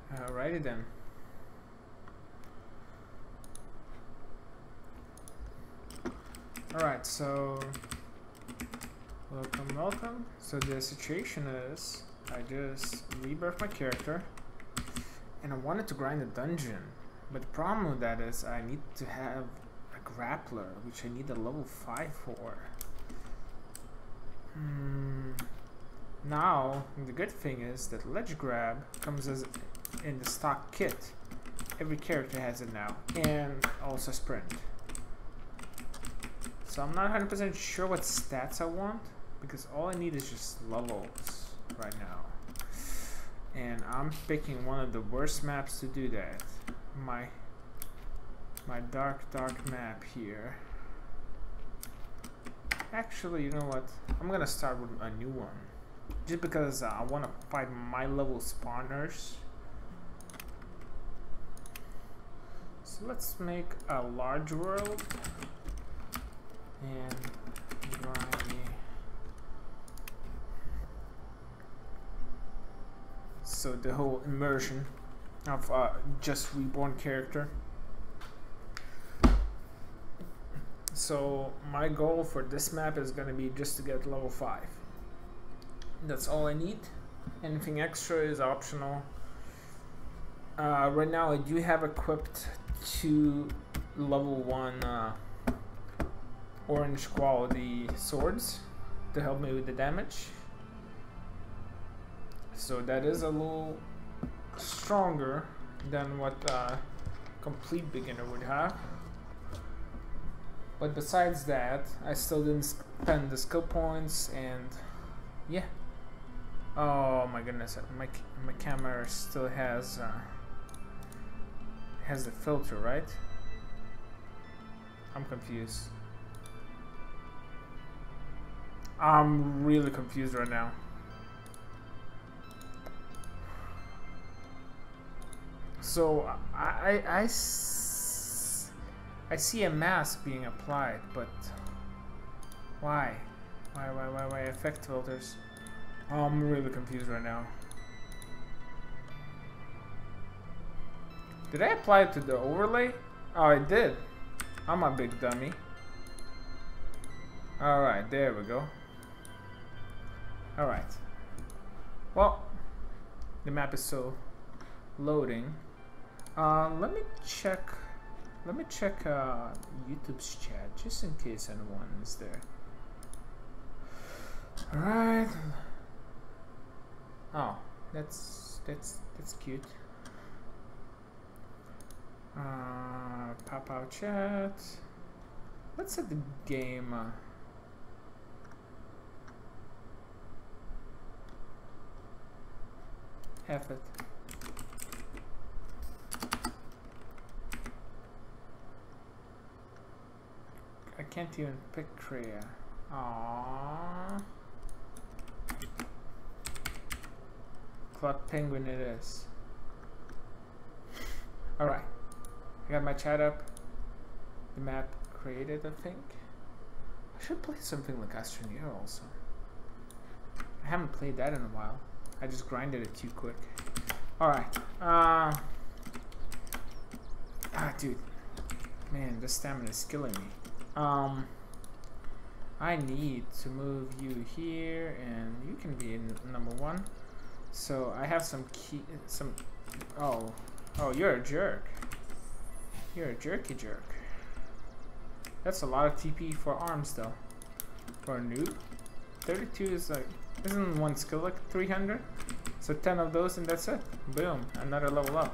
Alrighty then. Alright, so welcome. So the situation is I just rebirthed my character and I wanted to grind a dungeon, but the problem with that is I need to have a grappler, which I need a level 5 for. Now the good thing is that ledge grab comes as in the stock kit. Every character has it now, and also sprint. So I'm not 100% sure what stats I want, because all I need is just levels right now. And I'm picking one of the worst maps to do that. My dark map here. Actually, you know what? I'm gonna start with a new one. Just because I want to fight my level spawners. So let's make a large world. And so the whole immersion of just reborn character. So my goal for this map is going to be just to get level 5. That's all I need. Anything extra is optional. Right now I do have equipped 2 level 1 orange quality swords to help me with the damage. So that is a little stronger than what complete beginner would have. But besides that, I still didn't spend the skill points, and yeah. Oh my goodness, my camera still has the filter, right? I'm confused. I'm really confused right now. So I see a mask being applied, but why? Why effect filters? Oh, I'm really confused right now. Did I apply it to the overlay? Oh, I did. I'm a big dummy. Alright, there we go. Alright. Well, the map is still loading. Let me check YouTube's chat just in case anyone is there. Alright. Oh, that's cute. Pop out chat. Let's set the game. F it. I can't even pick Kreia. Aww. Clock Penguin it is. Alright. I got my chat up. The map created, I think. I should play something like Astroneer also. I haven't played that in a while. I just grinded it too quick. Alright. Dude. Man, this stamina is killing me. I need to move you here, and you can be in number 1. So I have some oh, you're a jerk. You're a jerky jerk. That's a lot of TP for arms though. For a noob. 32 is like, isn't one skill like 300? So 10 of those and that's it. Boom, another level up.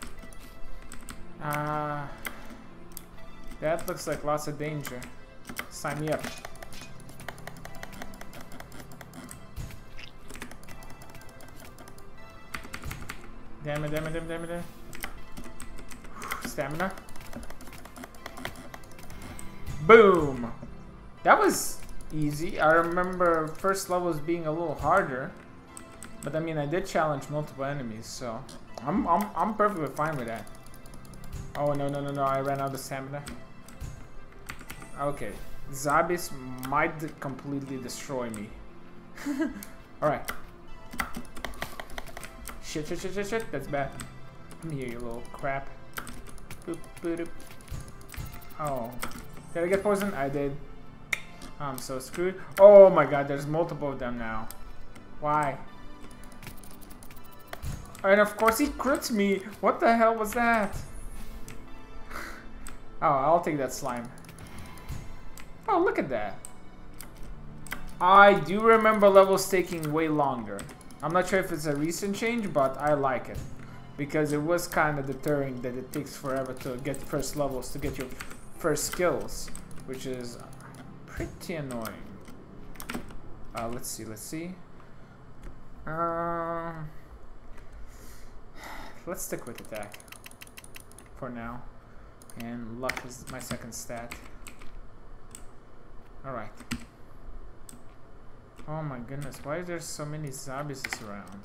That looks like lots of danger. Sign me up. Damn it. Stamina. Boom! That was easy. I remember first levels being a little harder. But I mean, I did challenge multiple enemies, so I'm perfectly fine with that. Oh no, I ran out of stamina. Okay. Zombies might completely destroy me. Alright. Shit, that's bad. Come here, you little crap. Boop, boop. Oh. Did I get poisoned? I did. I'm so screwed. Oh my god, there's multiple of them now. Why? And of course he crits me. What the hell was that? Oh, I'll take that slime. Oh, look at that. I do remember levels taking way longer. I'm not sure if it's a recent change, but I like it. Because it was kind of deterring that it takes forever to get first levels, to get your first skills. Which is pretty annoying. Let's see. Let's stick with attack. For now. And luck is my second stat. Alright. Oh my goodness, why are there so many zombies around?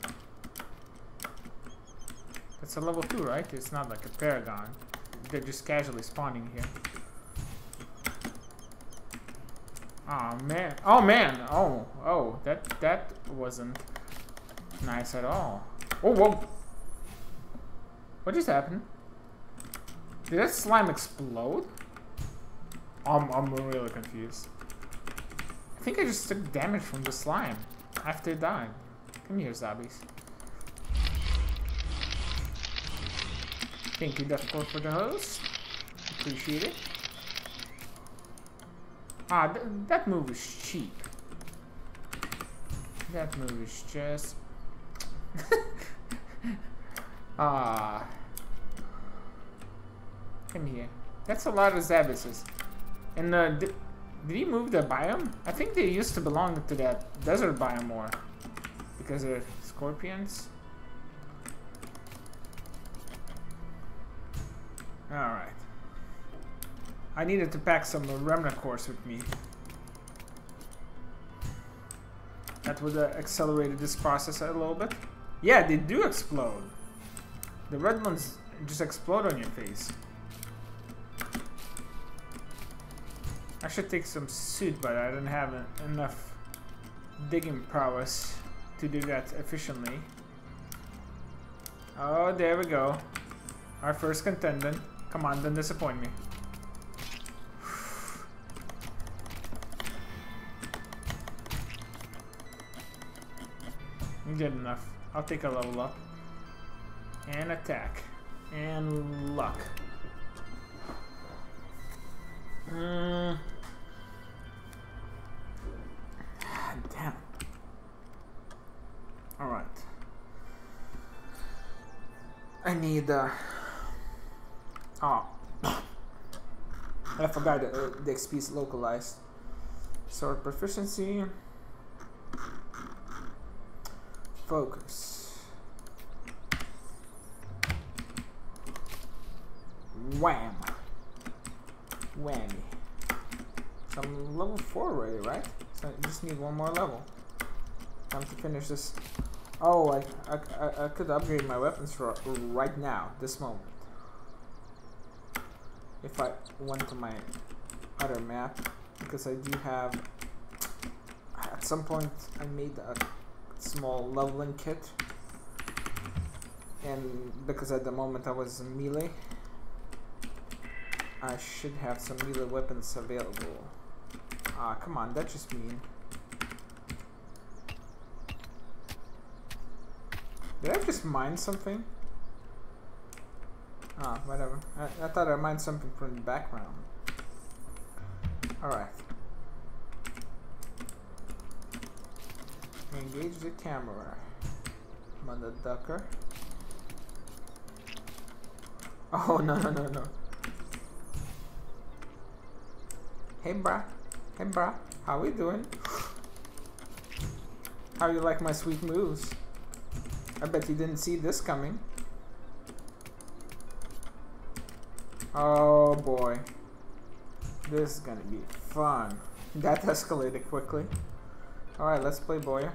That's a level 2, right? It's not like a Paragon. They're just casually spawning here. Oh man. Oh man! Oh, that wasn't nice at all. Oh, whoa! What just happened? Did that slime explode? I'm really confused. I think I just took damage from the slime after it died. Come here, zombies. Thank you, Deathcore, for the host. Appreciate it. Ah, that move is cheap. That move is just... Ah. Come here. That's a lot of Zabysses. And did he move the biome? I think they used to belong to that desert biome more. Because they're scorpions. Alright. I needed to pack some remnant cores with me. That would have accelerated this process a little bit. Yeah, they do explode. The red ones just explode on your face. I should take some suit, but I don't have enough digging prowess to do that efficiently. Oh, there we go. Our first contendant. Come on, don't disappoint me. Good enough. I'll take a level up. And attack. And luck. Damn. Alright. I need oh. I forgot the XP is localized. Sword proficiency. Focus. Wham. Whammy. So I'm level 4 already, right? So I just need one more level. Time to finish this. Oh, I could upgrade my weapons for right now, this moment. If I went to my other map, because I do have. At some point, I made a small leveling kit, and because at the moment I was melee, I should have some melee weapons available. Ah, come on, that's just mean. Did I just mine something? Ah, whatever. I thought I mined something from the background. Alright. Engage the camera. Mother ducker. Oh, no. Hey, brah. Hey, brah. How we doing? How you like my sweet moves? I bet you didn't see this coming. Oh, boy. This is gonna be fun. That escalated quickly. Alright, let's play Boya.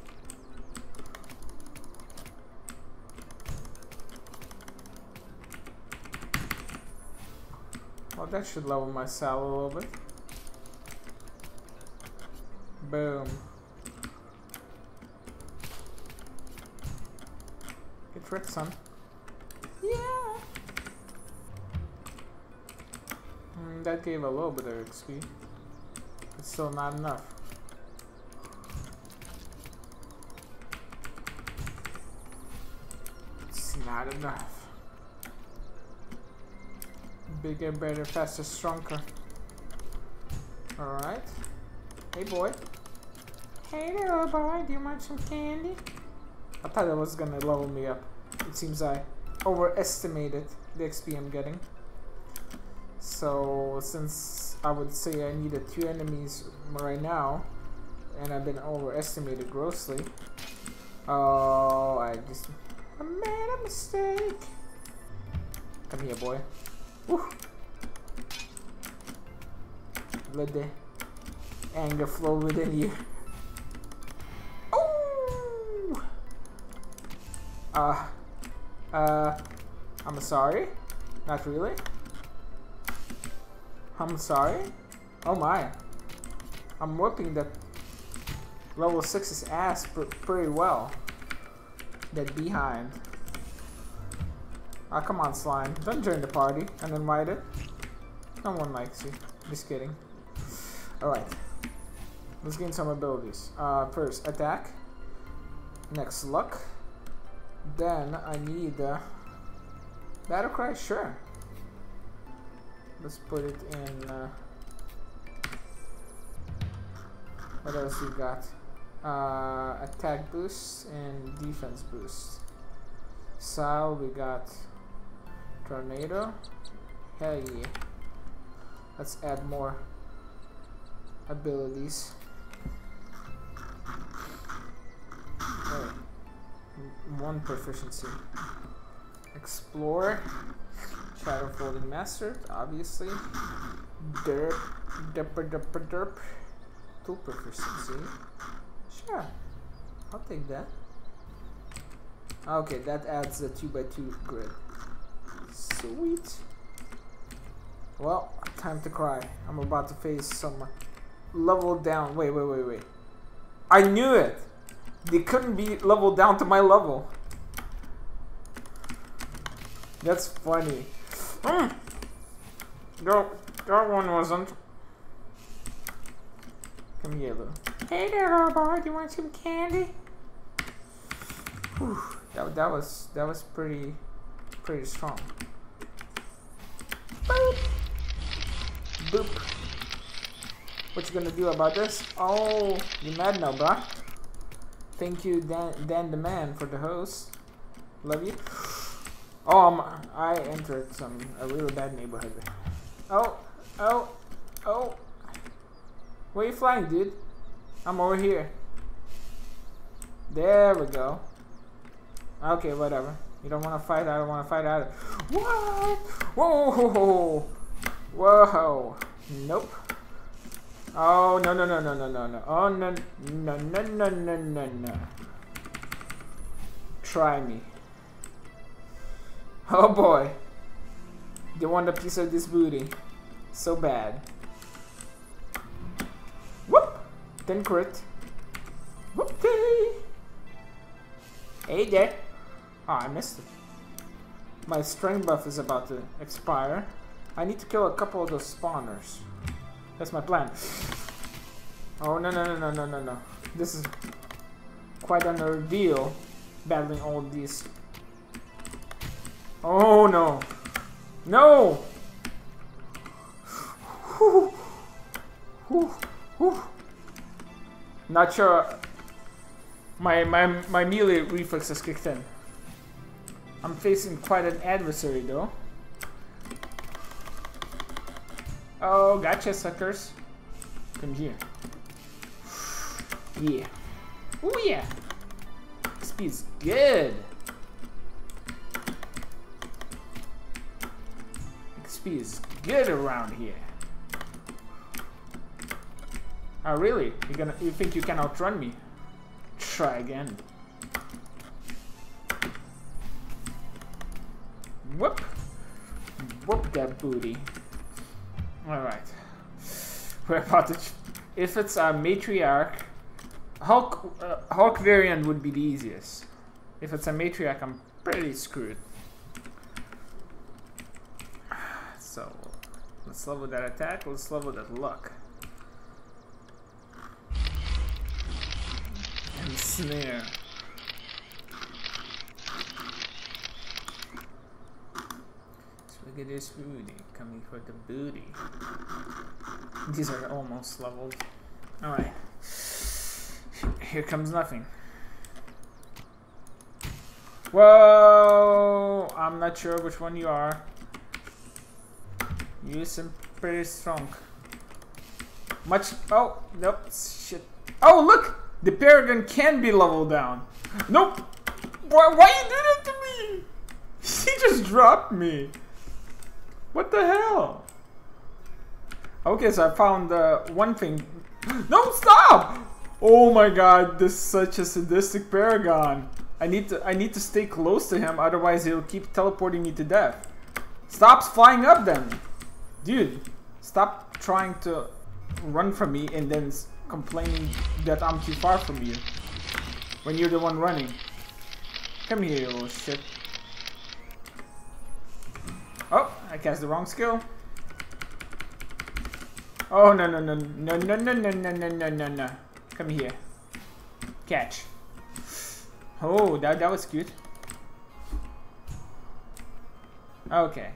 Well, that should level my sal a little bit. Boom. Get tricked, son. Yeah. That gave a little bit of XP. It's still not enough. It's not enough. Bigger, better, faster, stronger. Alright. Hey boy. Hey there, little boy. Do you want some candy? I thought that was gonna level me up. It seems I overestimated the XP I'm getting. So since I would say I needed 2 enemies right now, and I've been overestimated grossly. Oh, I made a mistake. Come here, boy. Woo. Let the anger flow within you. Oh! I'm sorry. Not really. I'm sorry. Oh my. I'm whooping that level 6's ass pretty well. That behind. Ah, come on, slime. Don't join the party and invite it. No one likes you. Just kidding. Alright. Let's gain some abilities. First, attack. Next, luck. Then, I need battle cry? Sure. Let's put it in. What else we got? Attack boost and defense boost. Style, we got tornado. Hell yeah. Let's add more abilities. Oh, 1 proficiency. Explore. Shadow Folding Master, obviously. Derp. 2 proficiency. Sure. I'll take that. Okay, that adds the 2x2 grid. Sweet. Well, time to cry. I'm about to face some level down. Wait. I knew it! They couldn't be leveled down to my level. That's funny. No, that one wasn't. Come here, little. Hey there, little boy. Do you want some candy? Whew. That was pretty strong. Boop. Boop. What you gonna do about this? Oh, you mad now, bruh? Thank you, Dan the man, for the host. Love you. Oh, I entered a really bad neighborhood. Oh. Where you flying, dude? I'm over here. There we go. Okay, whatever. You don't want to fight, I don't want to fight either. What? Whoa. Nope. Oh, no. Oh, no. Try me. Oh boy. They want a piece of this booty. So bad. Whoop! 10 crit. Whoopty! Hey there. Oh, I missed it. My strength buff is about to expire. I need to kill a couple of those spawners. That's my plan. Oh, no. This is quite an ordeal, battling all these. Oh, no. No! Not sure. My melee reflex has kicked in. I'm facing quite an adversary, though. Oh, gotcha, suckers. Come here. Yeah. Oh, yeah. XP is good. XP is good around here. Oh, really? You think you can outrun me? Try again. Whoop. Whoop that booty. Alright. We're about to... If it's a matriarch... Hulk variant would be the easiest. If it's a matriarch, I'm pretty screwed. So let's level that attack, let's level that luck. And snare. Look at this booty, coming for the booty. These are almost leveled. Alright. Here comes nothing. Whoa! I'm not sure which one you are. You seem pretty strong. Much. Oh, nope. Shit. Oh, look! The Paragon can be leveled down. Nope! Why you do that to me? He just dropped me. What the hell? Okay, so I found one thing. No, stop! Oh my god, this is such a sadistic Paragon. I need to stay close to him, otherwise he'll keep teleporting me to death. Stop flying up then. Dude, stop trying to run from me and then complaining that I'm too far from you. When you're the one running. Come here, you little shit. Oh, I cast the wrong skill. Oh no no no no no no no no no no no. Come here. Catch. Oh, that was cute. Okay.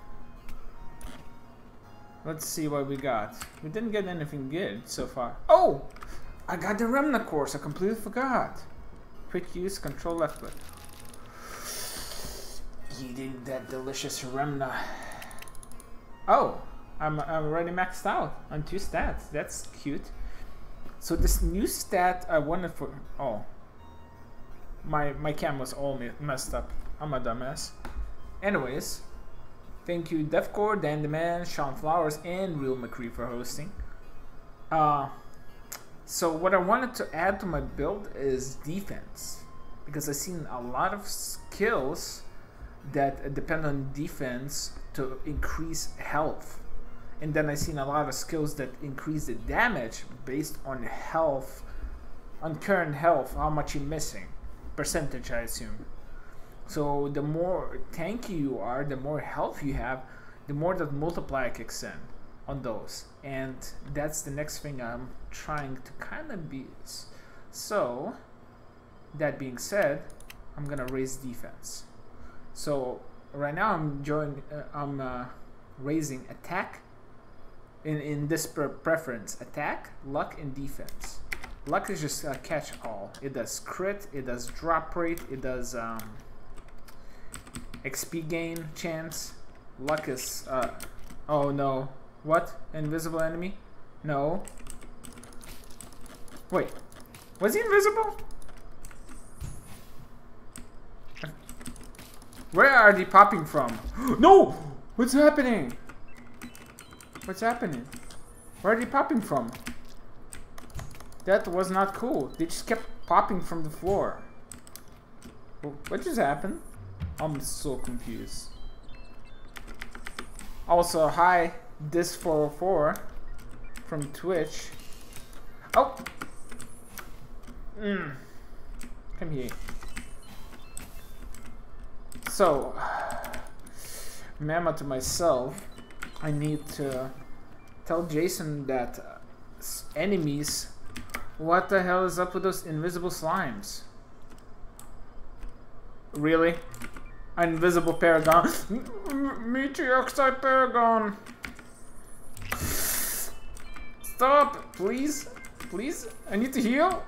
Let's see what we got. We didn't get anything good so far. Oh! I got the Remna course. I completely forgot. Quick use, control left click. Eating that delicious Remna. Oh! I'm already maxed out on 2 stats. That's cute. So this new stat I wanted for... Oh. My cam was all messed up. I'm a dumbass. Anyways. Thank you Defcore, Dan the Man, Sean Flowers, and Real McCree for hosting. So what I wanted to add to my build is defense. Because I've seen a lot of skills that depend on defense to increase health. And then I've seen a lot of skills that increase the damage based on health, on current health, how much you're missing. Percentage, I assume. So the more tanky you are, the more health you have, the more that multiplier kicks in on those. And that's the next thing I'm trying to kind of be. So, that being said, I'm gonna raise defense. So right now I'm raising attack. In this preference, attack, luck, and defense. Luck is just a catch-all. It does crit, it does drop rate, it does XP gain chance. Luck is oh no. What? Invisible enemy? No. Wait. Was he invisible? Where are they popping from? No! What's happening? What's happening? Where are they popping from? That was not cool. They just kept popping from the floor. What just happened? I'm so confused. Also, hi, Dis404 from Twitch. Oh! Come here. So, memo to myself, I need to tell Jason that enemies, what the hell is up with those invisible slimes? Really? Invisible Paragon. Meteoroxide Paragon. Stop, please. Please, I need to heal.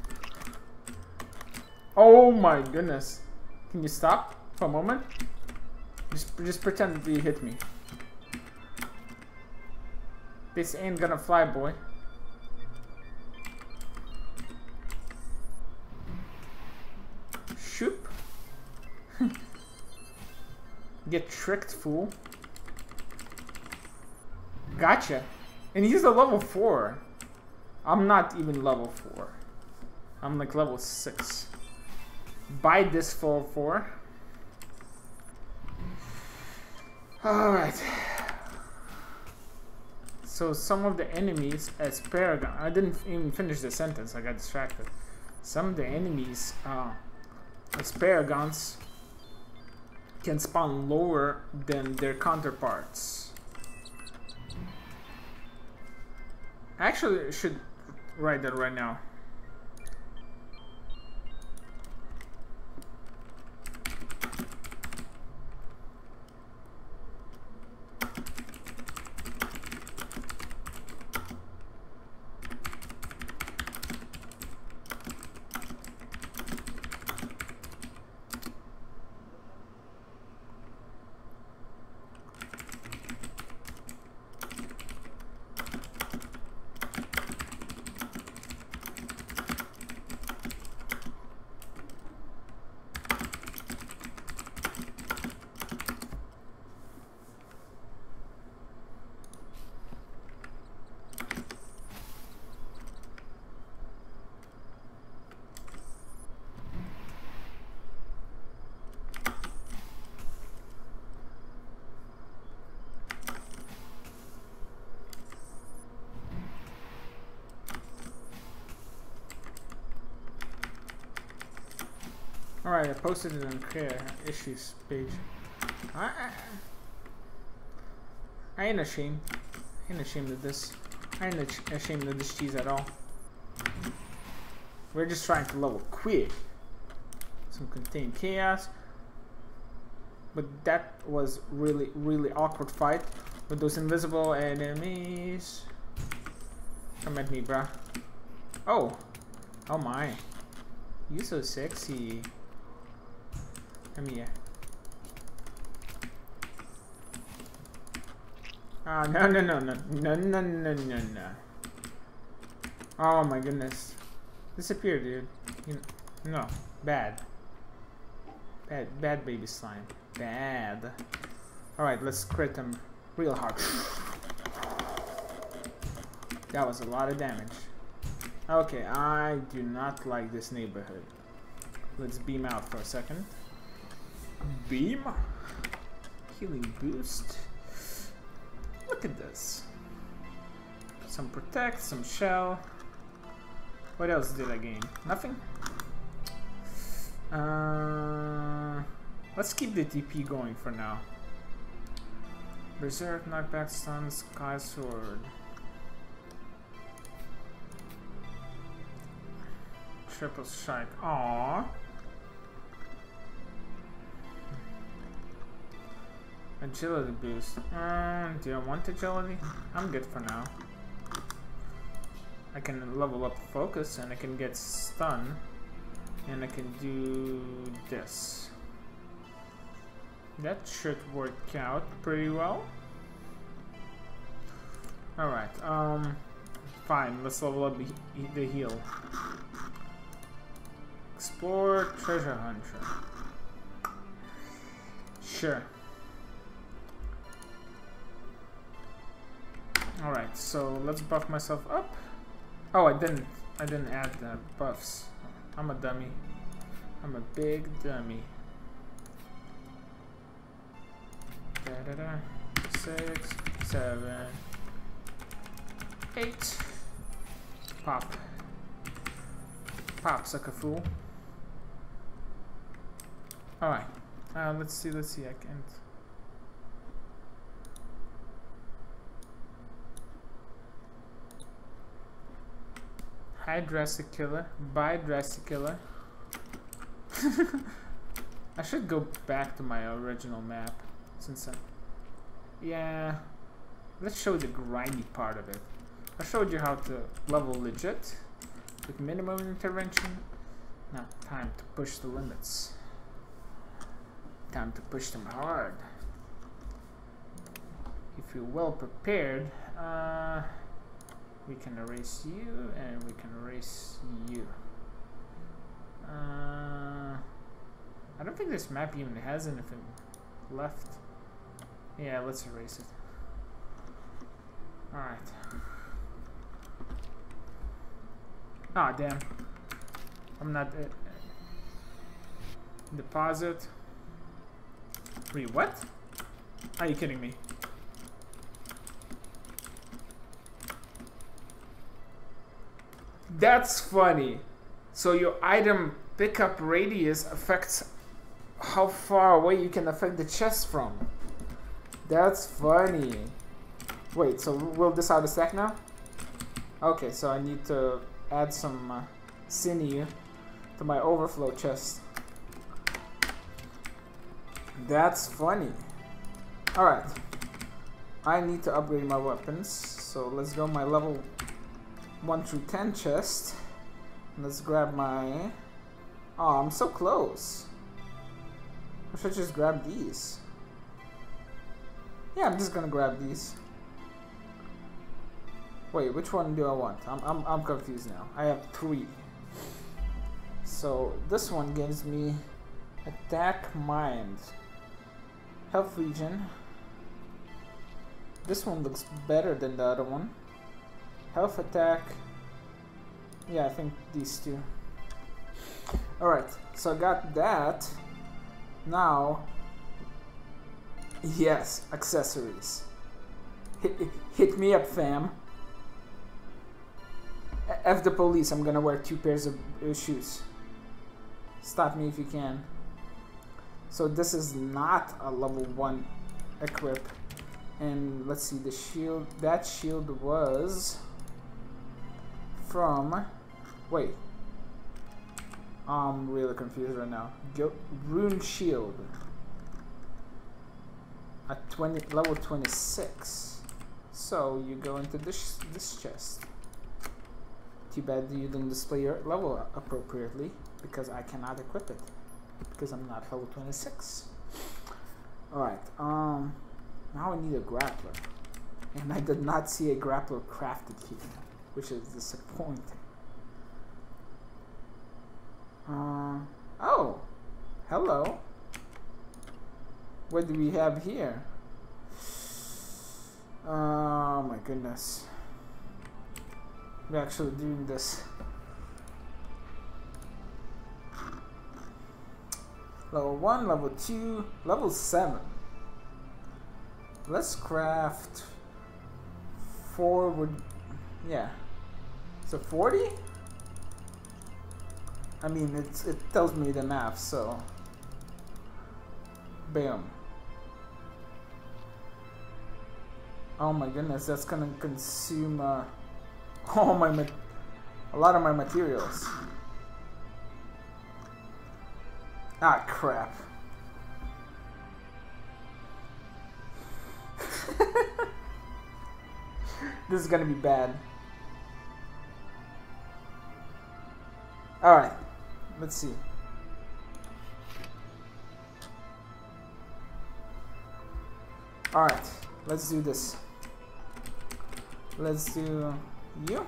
Oh my goodness. Can you stop for a moment? Just pretend you hit me. This ain't gonna fly, boy. Shoop. Get tricked, fool. Gotcha. And he's a level 4. I'm not even level 4. I'm like level 6. Buy this for 4. Alright. So some of the enemies as Paragon. I didn't even finish the sentence, I got distracted. Some of the enemies as Paragons can spawn lower than their counterparts. I actually should write that right now. Alright, I posted it on the issues page. I ain't ashamed. I ain't ashamed of this. I ain't ashamed of this cheese at all. We're just trying to level quick. Some contained chaos. But that was really awkward fight with those invisible enemies. Come at me, bruh. Oh. Oh my. You so sexy. Come here. Ah, no. Oh my goodness. Disappear, dude. No. Bad baby slime. Bad. Alright, let's crit them real hard. That was a lot of damage. Okay, I do not like this neighborhood. Let's beam out for a second. Beam. Healing boost. Look at this. Some protect, some shell. What else did I gain? Nothing? Let's keep the TP going for now. Berserk, knockback, stun, sky sword. Triple strike. Aww. Agility boost. Do I want agility? I'm good for now. I can level up focus and I can get stun. And I can do this. That should work out pretty well. Alright, fine, let's level up the heal. Explore treasure hunter. Sure. Alright, so let's buff myself up. Oh, I didn't add the buffs. I'm a dummy. I'm a big dummy. 6, 7, 8. Pop. Pop, sucker fool. Alright. Let's see. I can't. Hi, Drastic Killer. Bye, Drastic Killer. I should go back to my original map. Since yeah, let's show the grindy part of it. I showed you how to level legit with minimum intervention. Now time to push the limits. Time to push them hard. If you're well prepared, we can erase you and we can erase you. I don't think this map even has anything left. Yeah, let's erase it. Alright. Ah, damn. I'm not... deposit. Wait, what? Are you kidding me? That's funny. So your item pickup radius affects how far away you can affect the chest from. That's funny. Wait, so will this out of stack now? Okay, so I need to add some sinew to my overflow chest. That's funny. Alright. I need to upgrade my weapons. So let's go my level 1 through 10 chest. Let's grab my... Oh, I'm so close. I should just grab these. Yeah, I'm just gonna grab these. Wait, which one do I want? I'm confused now. I have 3. So this one gives me attack mind, health regen. This one looks better than the other one. Health attack. Yeah, I think these two. Alright, so I got that. Now, yes, accessories. Hit me up, fam. F the police, I'm gonna wear 2 pairs of shoes. Stop me if you can. So this is not a level 1 equip. And let's see, the shield, that shield was from, wait. I'm really confused right now. Rune shield. At level 26. So you go into this chest. Too bad you didn't display your level appropriately, because I cannot equip it because I'm not level 26. Alright, now I need a grappler, and I did not see a grappler crafted here, which is disappointing. Oh, hello. What do we have here? Oh my goodness. We're actually doing this. Level 1, level 2, level 7. Let's craft 4 would, yeah. So 40? I mean, it tells me the math, so. Bam. Oh my goodness, that's gonna consume all my a lot of my materials. Ah, crap. This is gonna be bad. Alright, let's see. Alright, let's do this. Let's do you.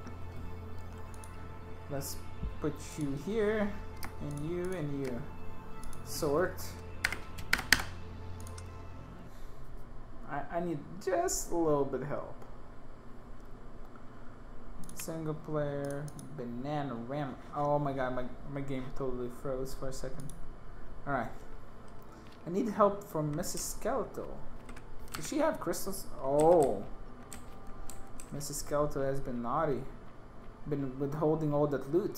Let's put you here, and you. Sort. I need just a little bit of help. Single player, banana ram. Oh my god, my game totally froze for a second. Alright. I need help from Mrs. Skeletal. Does she have crystals? Oh. Mrs. Skeletal has been naughty. Been withholding all that loot.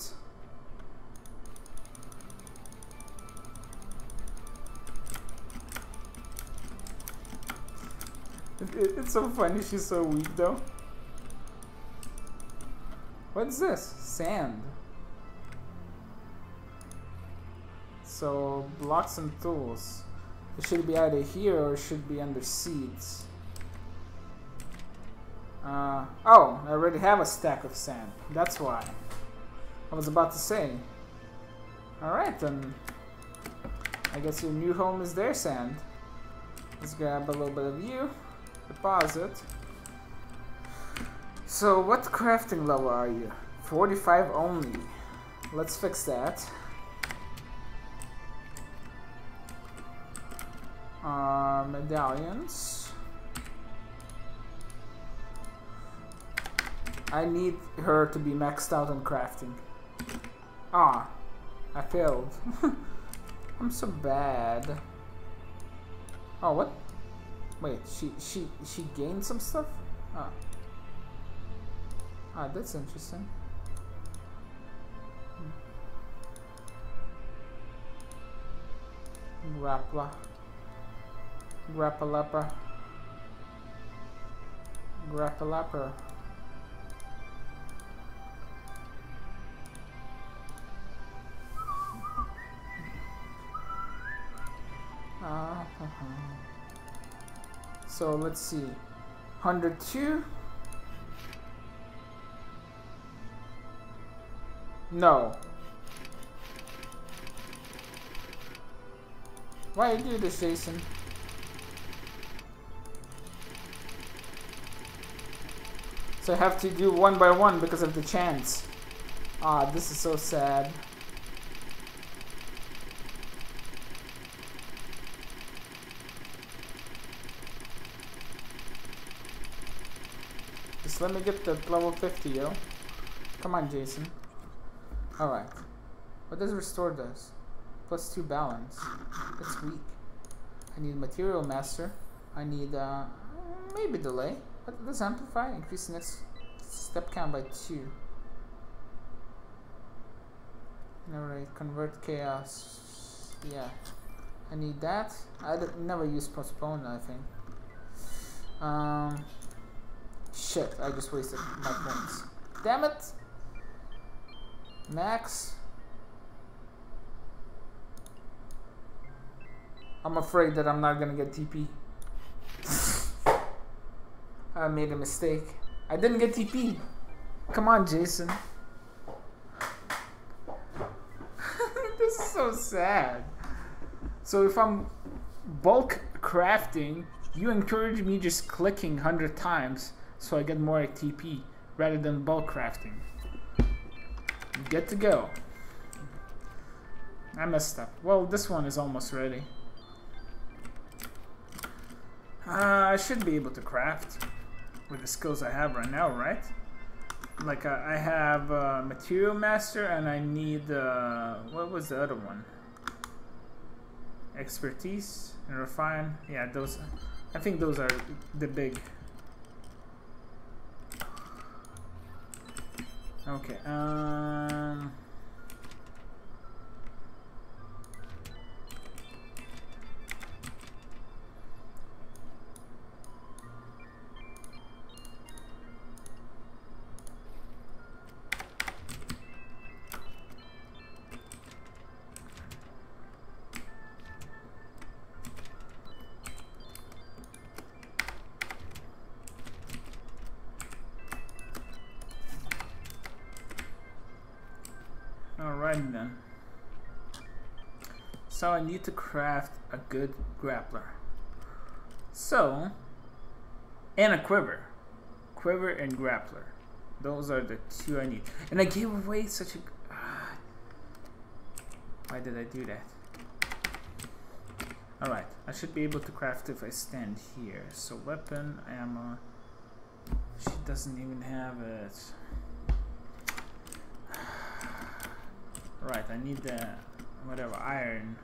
It's so funny, she's so weak though. What's this? Sand. So, blocks and tools. It should be either here or it should be under seeds. Oh, I already have a stack of sand. That's why. I was about to say. Alright then. I guess your new home is there, sand. Let's grab a little bit of you. Deposit. So what crafting level are you? 45 only. Let's fix that. Medallions. I need her to be maxed out on crafting. Ah, I failed. I'm so bad. Oh, what? Wait, she gained some stuff? Ah. Ah, that's interesting. Grappler. Grappalapper. Grappalapper. So let's see. 102. No. Why you do this, Jason? So I have to do one by one because of the chance. Ah, this is so sad. Just let me get the level 50, yo. Come on, Jason. Alright. What does restore does? +2 balance. That's weak. I need material master. I need maybe delay. What does amplify? Increase the next step count by 2. Alright, convert chaos. Yeah. I need that. I never use postpone, I think. Shit, I just wasted my points. Damn it! Max. I'm afraid that I'm not gonna get TP. I made a mistake. I didn't get TP. Come on, Jason. This is so sad. So if I'm bulk crafting, you encourage me just clicking 100 times so I get more TP rather than bulk crafting. Good to go. I messed up. Well, this one is almost ready. I should be able to craft with the skills I have right now, right? Like I have Material Master and I need what was the other one? Expertise and Refine. Yeah, those. I think those are the big. Okay. Alright then. So I need to craft a good grappler. So, and a quiver. Quiver and grappler. Those are the two I need. And I gave away such a... why did I do that? Alright, I should be able to craft if I stand here. So weapon, ammo. She doesn't even have it. Right, I need the whatever iron.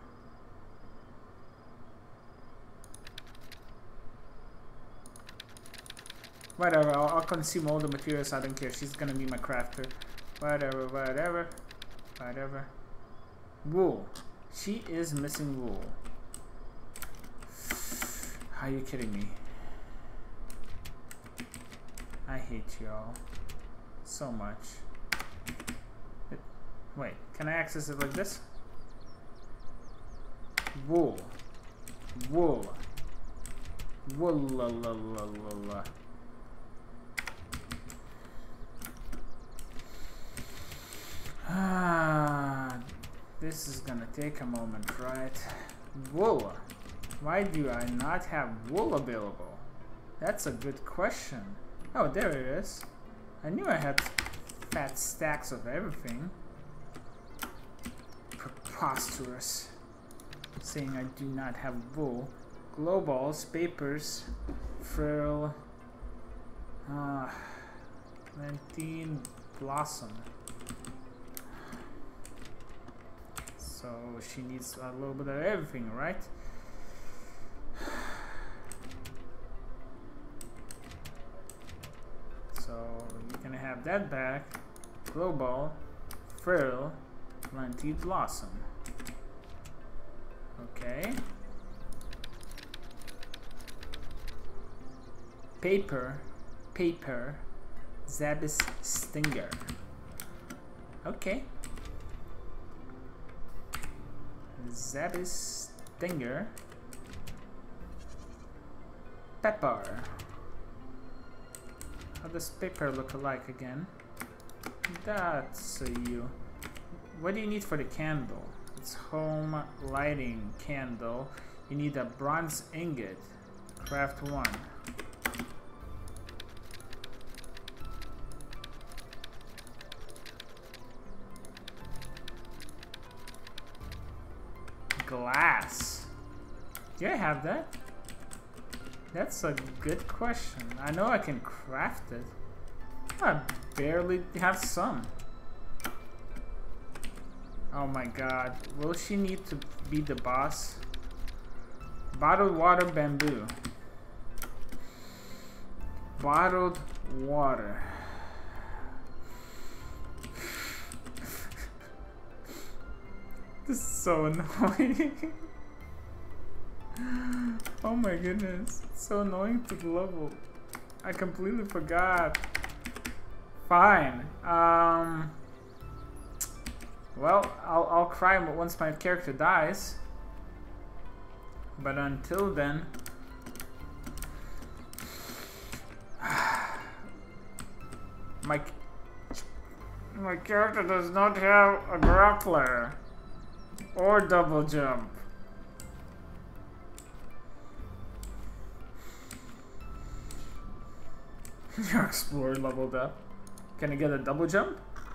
Whatever, I'll consume all the materials. I don't care. She's gonna be my crafter. Whatever, whatever, whatever. Wool. She is missing wool. Are you kidding me? I hate y'all so much. Wait, can I access it like this? Wool. Wool. Wool la la la la la. This is gonna take a moment, right? Wool. Why do I not have wool available? That's a good question. Oh, there it is. I knew I had fat stacks of everything. Preposterous. Saying I do not have wool. Glow balls, papers, frill, Lantine blossom. So she needs a little bit of everything, right? So you can have that back. Glow ball, frill, Lantine blossom. Okay. Paper, Zabis stinger. Okay. Zabis stinger. pepper. How does pepper look like again? That's you. What do you need for the candle? It's home lighting candle. You need a bronze ingot. Craft 1. Glass. Do I have that? That's a good question. I know I can craft it. I barely have some. Oh my god. Will she need to be the boss? Bottled water bamboo. Bottled water. This is so annoying. Oh my goodness. It's so annoying to level. I completely forgot. Fine. Well, I'll cry once my character dies. But until then, my character does not have a grappler or double jump. Your explorer leveled up. Can I get a double jump?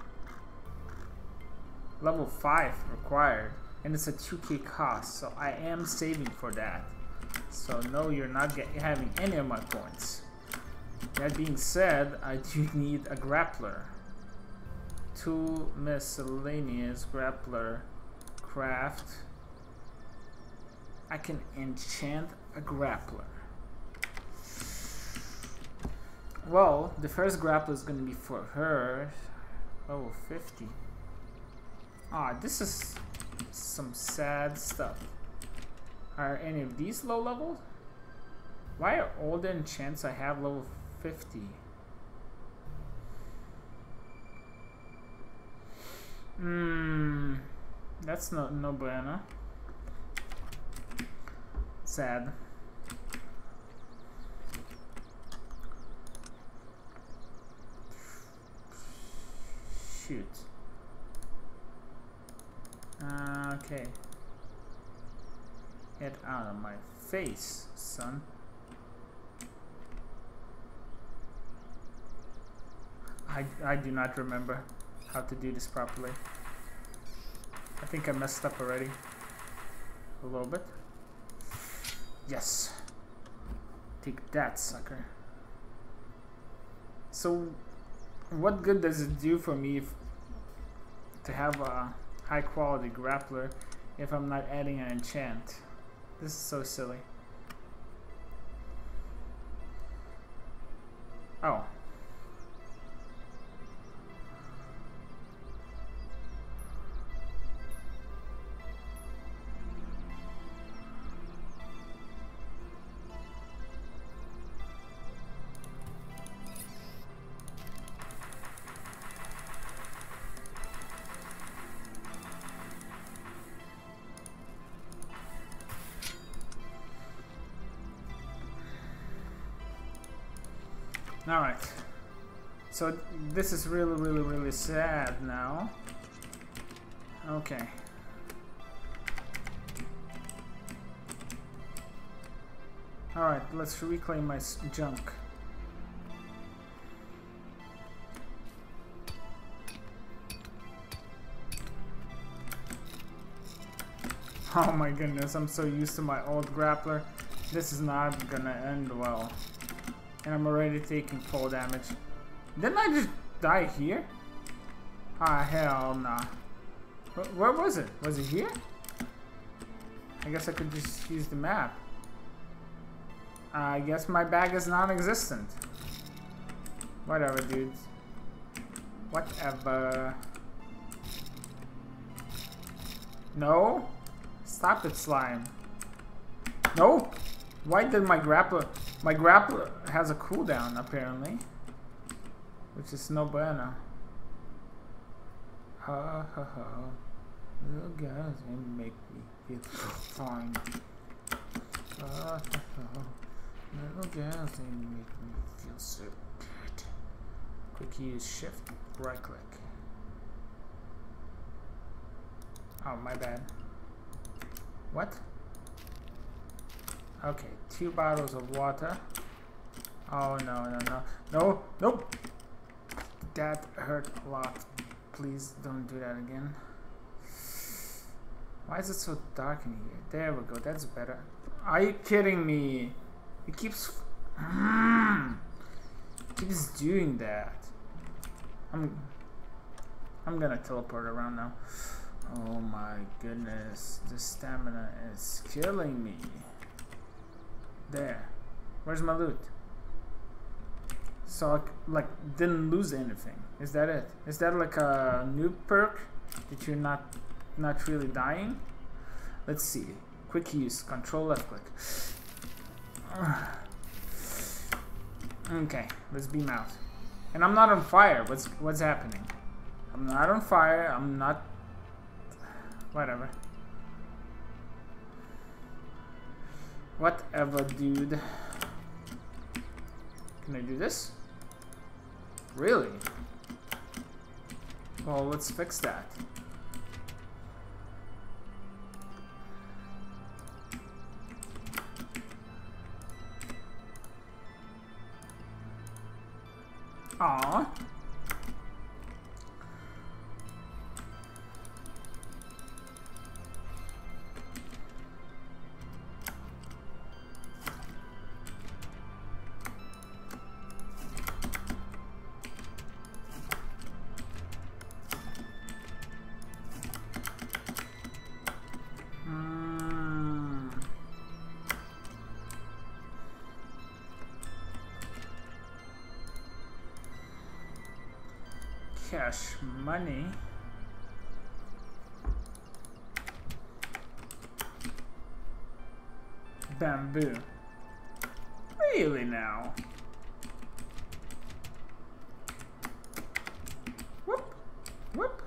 Level 5 required. And it's a 2k cost, so I am saving for that. So no, you're not having any of my points. That being said, I do need a grappler. 2 miscellaneous grappler craft. I can enchant a grappler. Well, the first grappler is going to be for her. Level 50. Ah, this is some sad stuff. Are any of these low level? Why are all the enchants I have level 50? That's no bueno. Sad. Shoot. Okay. Get out of my face, son. I do not remember how to do this properly. I think I messed up already. A little bit. Yes. Take that, sucker. So, what good does it do for me to have a high quality grappler if I'm not adding an enchant? This is so silly. Oh. Alright, so this is really sad now. Okay. Alright, let's reclaim my junk. Oh my goodness, I'm so used to my old grappler. This is not gonna end well. And I'm already taking full damage. Didn't I just die here? Ah, hell nah. Where was it? Was it here? I guess I could just use the map. I guess my bag is non-existent. Whatever, dudes. Whatever. No? Stop it, slime. No? Why did my grappler... My grappler has a cooldown, apparently. Which is no bueno. Ha ha ha. Little guys make me feel fine. Ha ha ha. Little girls, they make me feel so good. Quick use shift, right click. Oh, my bad. What? Okay, 2 bottles of water. Oh, no. No, nope. That hurt a lot. Please don't do that again. Why is it so dark in here? There we go, that's better. Are you kidding me? It keeps doing that. I'm gonna teleport around now. Oh my goodness, the stamina is killing me. There. Where's my loot? So like didn't lose anything. Is that it? Is that like a new perk that you're not really dying? Let's see. Quick use, control left click. Okay, let's beam out. And I'm not on fire. What's happening? I'm not on fire. I'm not. Whatever. Whatever, dude. Can I do this? Really? Well, let's fix that. Aww. Cash money. Bamboo. Really now? Whoop. Whoop.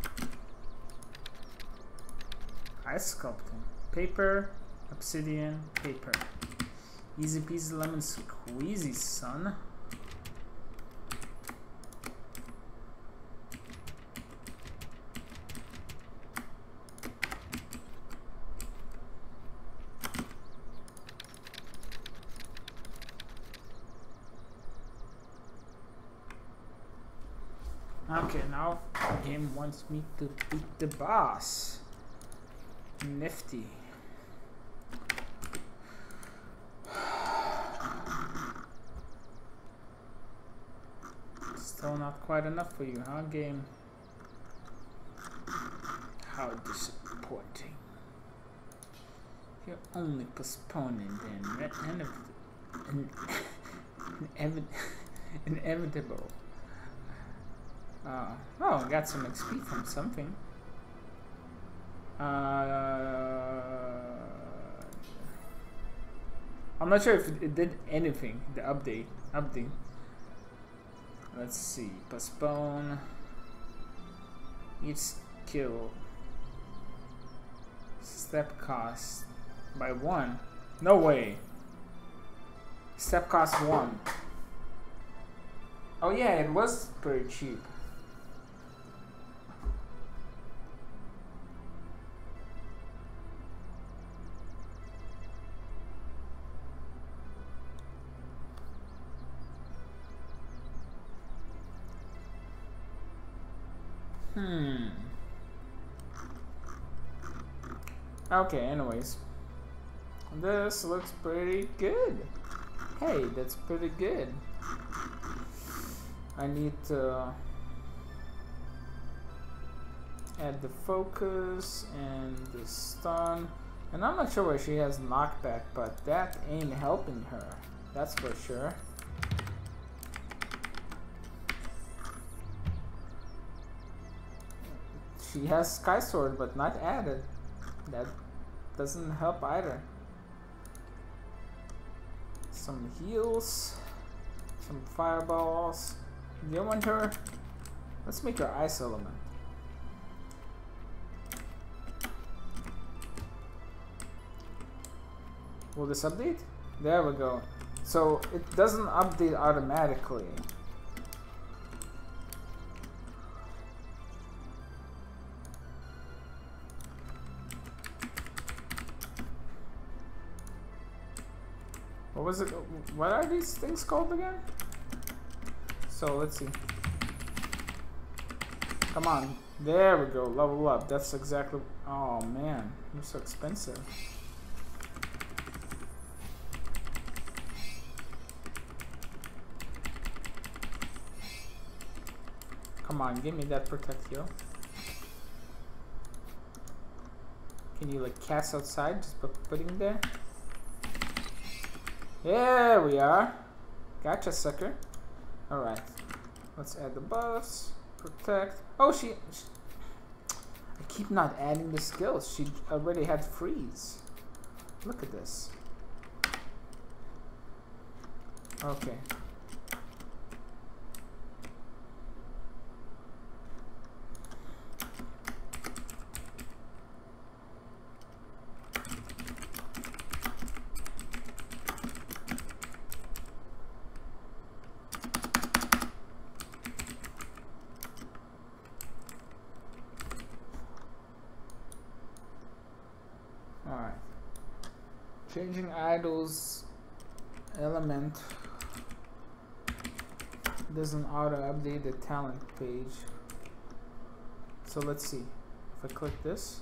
Ice sculpting. Paper. Obsidian. Paper. Easy peasy lemon squeezy, son. Okay, now the game wants me to beat the boss. Nifty. Still not quite enough for you, huh, game? How disappointing. You're only postponing the inevitable. Oh, I got some XP from something. I'm not sure if it did anything, the update. Let's see, postpone. Each skill. Step cost by 1. No way. Step cost 1. Oh yeah, it was pretty cheap. Okay, anyways. This looks pretty good. Hey, that's pretty good. I need to add the focus and the stun. And I'm not sure why she has knockback, but that ain't helping her. That's for sure. She has Sky Sword, but not added. That doesn't help either. Some heals, some fireballs. Do you want her? Let's make her ice element. Will this update? There we go. So it doesn't update automatically. What was it? What are these things called again? So let's see. Come on. There we go. Level up. That's exactly. Oh man, you're so expensive. Come on, give me that protect heal. Can you like cast outside just by putting there? There we are. Gotcha, sucker. Alright. Let's add the buffs. Protect. Oh, she I keep not adding the skills. She already had freeze. Look at this. Okay. Alright. Changing idols element doesn't auto update the talent page. So let's see. If I click this.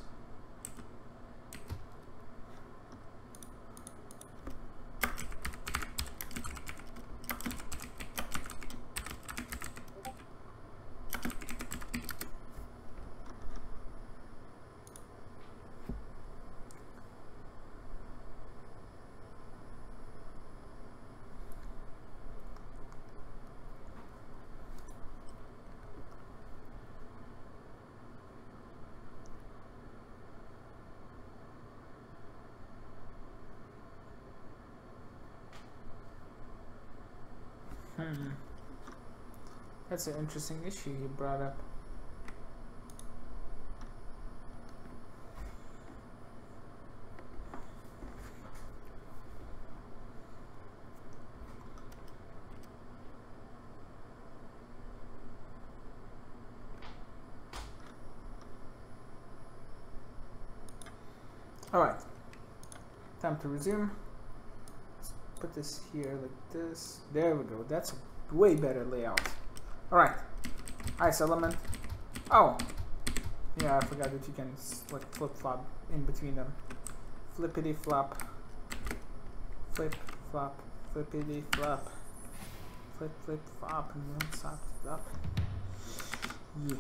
That's an interesting issue you brought up. Alright. Time to resume. Let's put this here like this. There we go. That's a way better layout. Alright. Ice element. Oh. Yeah, I forgot that you can like flip flop in between them. Flippity flop. Flip flop. Flippity flop. Flip flip flop and then stop up. Yeah.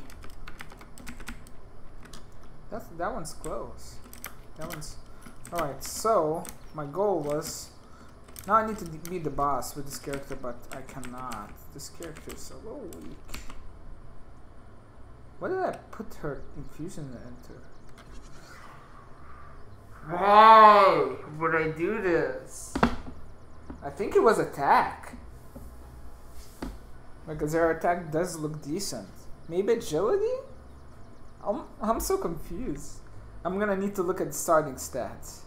That one's close. That one's alright, so my goal was now I need to be the boss with this character, but I cannot. This character is a little weak. What did I put her infusion into? Why would I do this? I think it was attack. Because her attack does look decent. Maybe agility? I'm so confused. I'm gonna need to look at the starting stats.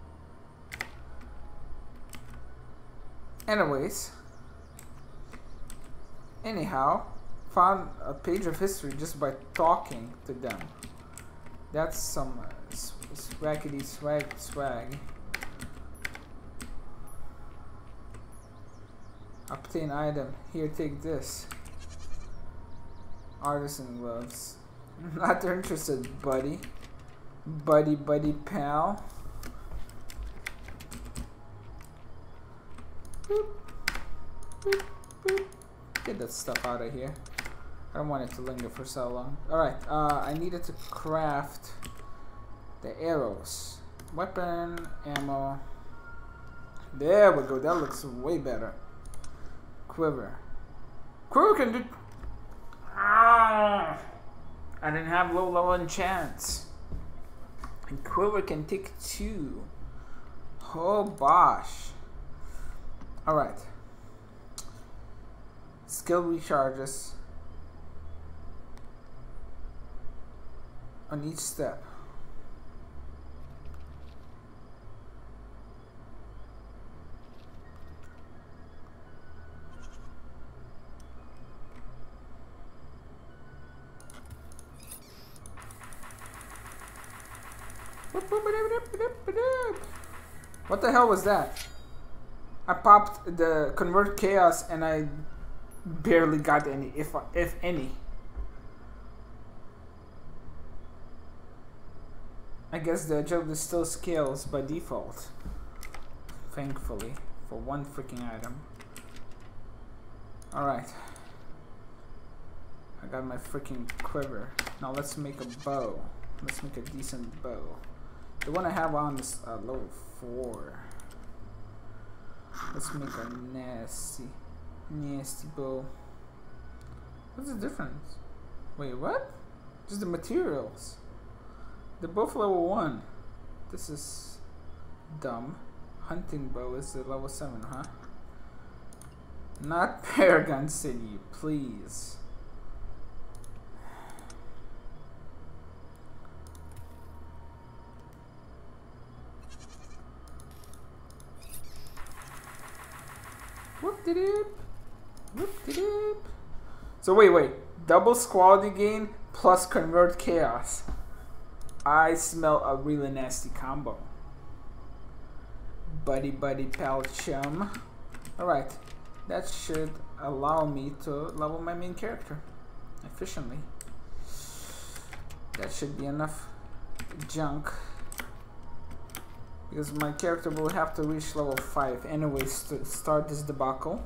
Anyhow, found a page of history just by talking to them. That's some swaggity swag. Obtain item. Here, take this. Artisan gloves. Not interested, buddy. Buddy, pal. Boop. Boop, boop. Get that stuff out of here. I don't want it to linger for so long. Alright, I needed to craft the arrows. Weapon, ammo. There we go, that looks way better. Quiver. Quiver can do... Ah! I didn't have low level enchants. And Quiver can take 2. Oh bosh. Alright. Skill recharges on each step. What the hell was that? I popped the convert chaos and I barely got any, if any. I guess the agility still scales by default. Thankfully, for one freaking item. Alright. I got my freaking quiver. Now let's make a bow. Let's make a decent bow. The one I have on is level 4. Let's make a nasty bow. What's the difference? Wait, what? Just the materials. They're both level 1. This is dumb. Hunting bow is the level 7, huh? Not Paragon City, please. Whoop-de-doop. Whoop-de-doop. So wait. Double quality gain plus convert chaos. I smell a really nasty combo. Buddy pal chum. Alright. That should allow me to level my main character efficiently. That should be enough junk. Because my character will have to reach level 5 anyways to start this debacle.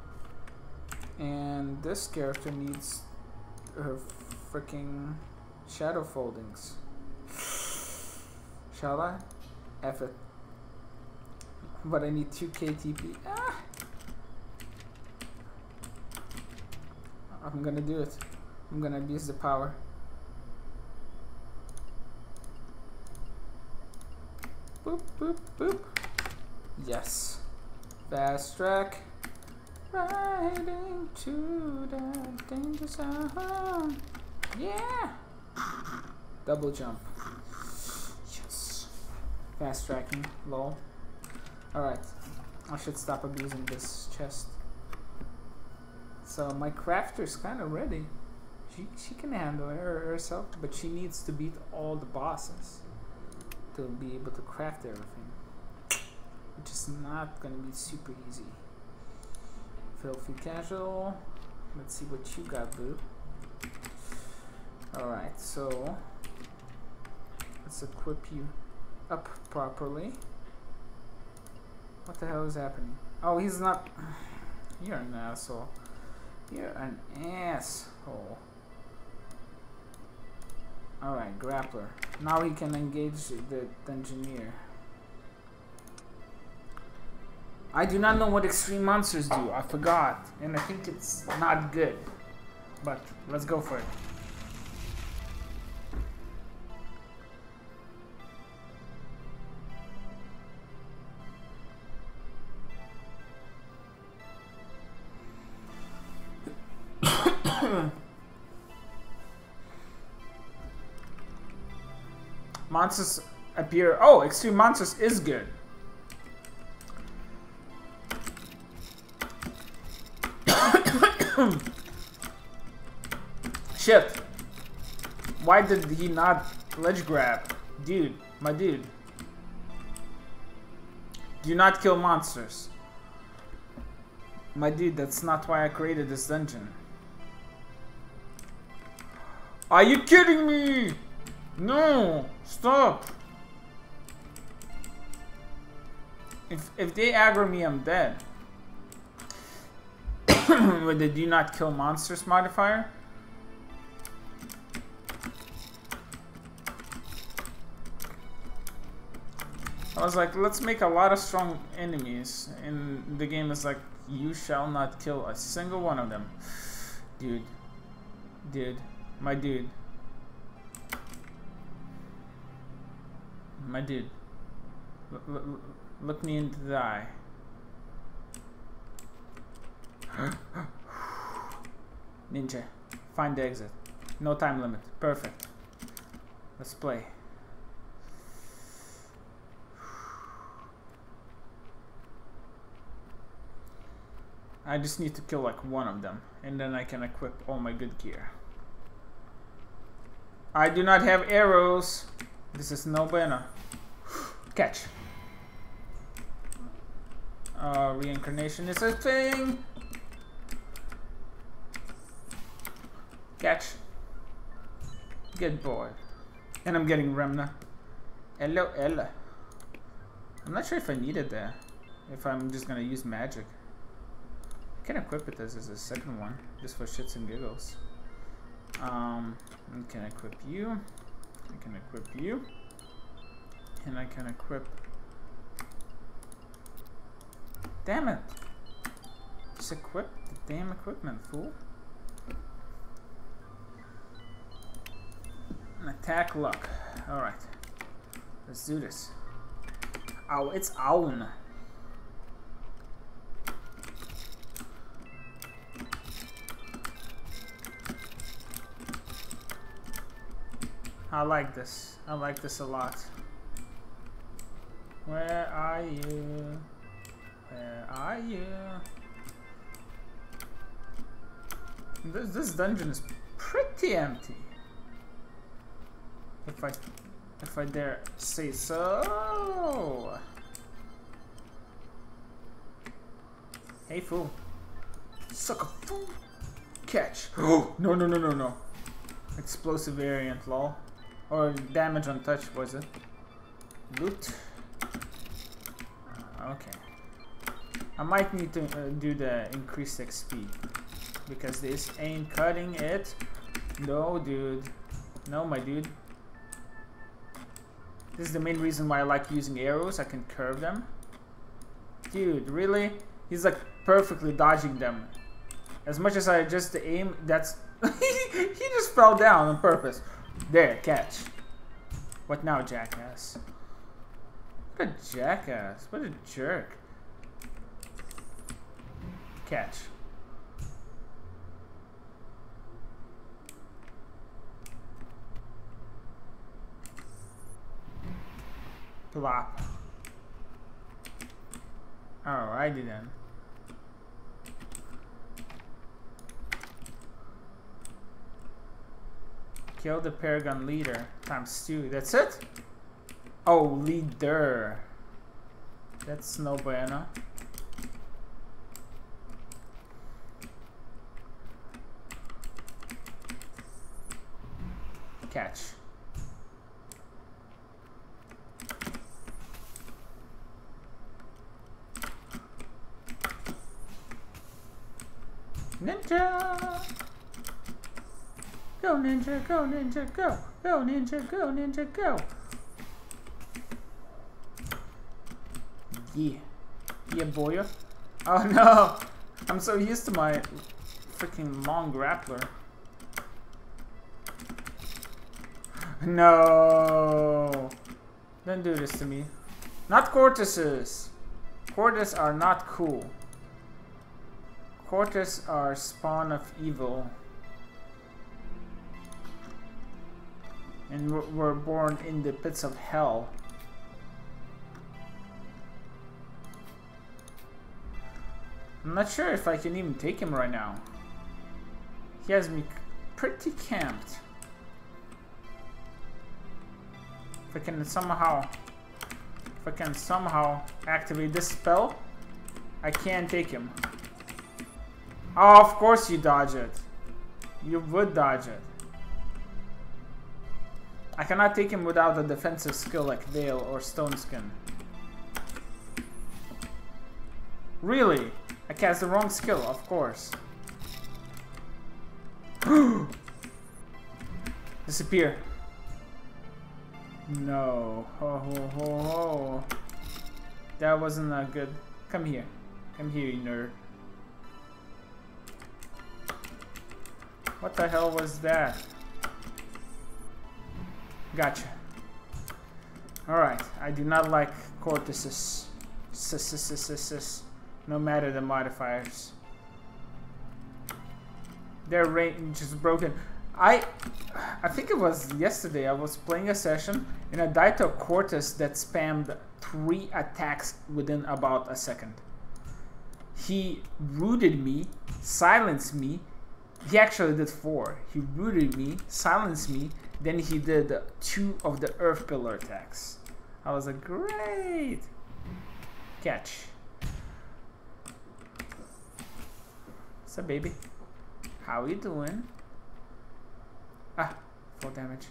And this character needs her freaking shadow foldings. Shall I? F it. But I need 2k TP. Ah! I'm gonna do it. I'm gonna abuse the power. Boop, boop, boop. Yes. Fast track. Riding to the danger zone. Yeah! Double jump. Yes. Fast tracking. Lol. Alright. I should stop abusing this chest. So my crafter's kind of ready. She can handle it herself, but she needs to beat all the bosses to be able to craft everything, which is not gonna be super easy. Filthy casual. Let's see what you got, boo. Alright, so let's equip you up properly. What the hell is happening? Oh, he's not. You're an asshole. You're an asshole. Alright, grappler. Now he can engage the Dungeoneer. I do not know what extreme monsters do. I forgot. And I think it's not good. But let's go for it. Monsters appear. Oh, extreme monsters is good. Shit. Why did he not ledge grab? Dude, my dude. Do not kill monsters. My dude, that's not why I created this dungeon. Are you kidding me? No, stop. If they aggro me, I'm dead. With the do not kill monsters modifier. I was like, let's make a lot of strong enemies. And the game is like, you shall not kill a single one of them. Dude. Dude. My dude. My dude. Look me into the eye. Ninja. Find the exit. No time limit. Perfect. Let's play. I just need to kill like one of them, and then I can equip all my good gear. I do not have arrows. This is no bueno. Catch. Reincarnation is a thing. Catch. Good boy. And I'm getting Remna. Hello, Ella. I'm not sure if I needed that. If I'm just gonna use magic. I can equip it as a second one, just for shits and giggles. I can equip you. I can equip you. And I can equip... Damn it! Just equip the damn equipment, fool. Attack luck. Alright. Let's do this. Ow, it's Aun. I like this. I like this a lot. Where are you? Where are you? This dungeon is pretty empty. If I dare say so. Hey fool. Sucker fool. Catch. Oh no no no no no. Explosive variant, lol. Or damage on touch, was it? Loot. Okay. I might need to do the increased XP. Because this ain't cutting it. No, dude. No, my dude. This is the main reason why I like using arrows. I can curve them. Dude, really? He's like perfectly dodging them. As much as I just aim, that's... he just fell down on purpose. There, catch. What now, jackass? What a jackass. What a jerk. Catch. Plop. Alrighty then. Kill the Paragon leader times 2. That's it? Oh, leader. That's no bueno. Catch. Ninja! Go ninja, go ninja, go! Go ninja, go ninja, go! Yeah. Yeah, boy. Oh no! I'm so used to my freaking long grappler. No! Don't do this to me. Not Cortuses! Cortus are not cool. Cortus are spawn of evil. And were born in the pits of hell. I'm not sure if I can even take him right now. He has me pretty camped. If I can somehow activate this spell, I can take him. Oh, of course you dodge it. You would dodge it. I cannot take him without a defensive skill like Veil or Stone Skin. Really? I cast the wrong skill, of course. Disappear. No. Ho ho ho ho. That wasn't good. Come here. Come here, you nerd. What the hell was that? Gotcha. Alright, I do not like Cortuses. No matter the modifiers. Their range is broken. I think it was yesterday I was playing a session and I died to a Cortus that spammed 3 attacks within about a second. He rooted me, silenced me. He actually did 4. He rooted me, silenced me, Then he did 2 of the earth pillar attacks. I was like, great! Catch. What's up, baby? How you doing? Ah, full damage.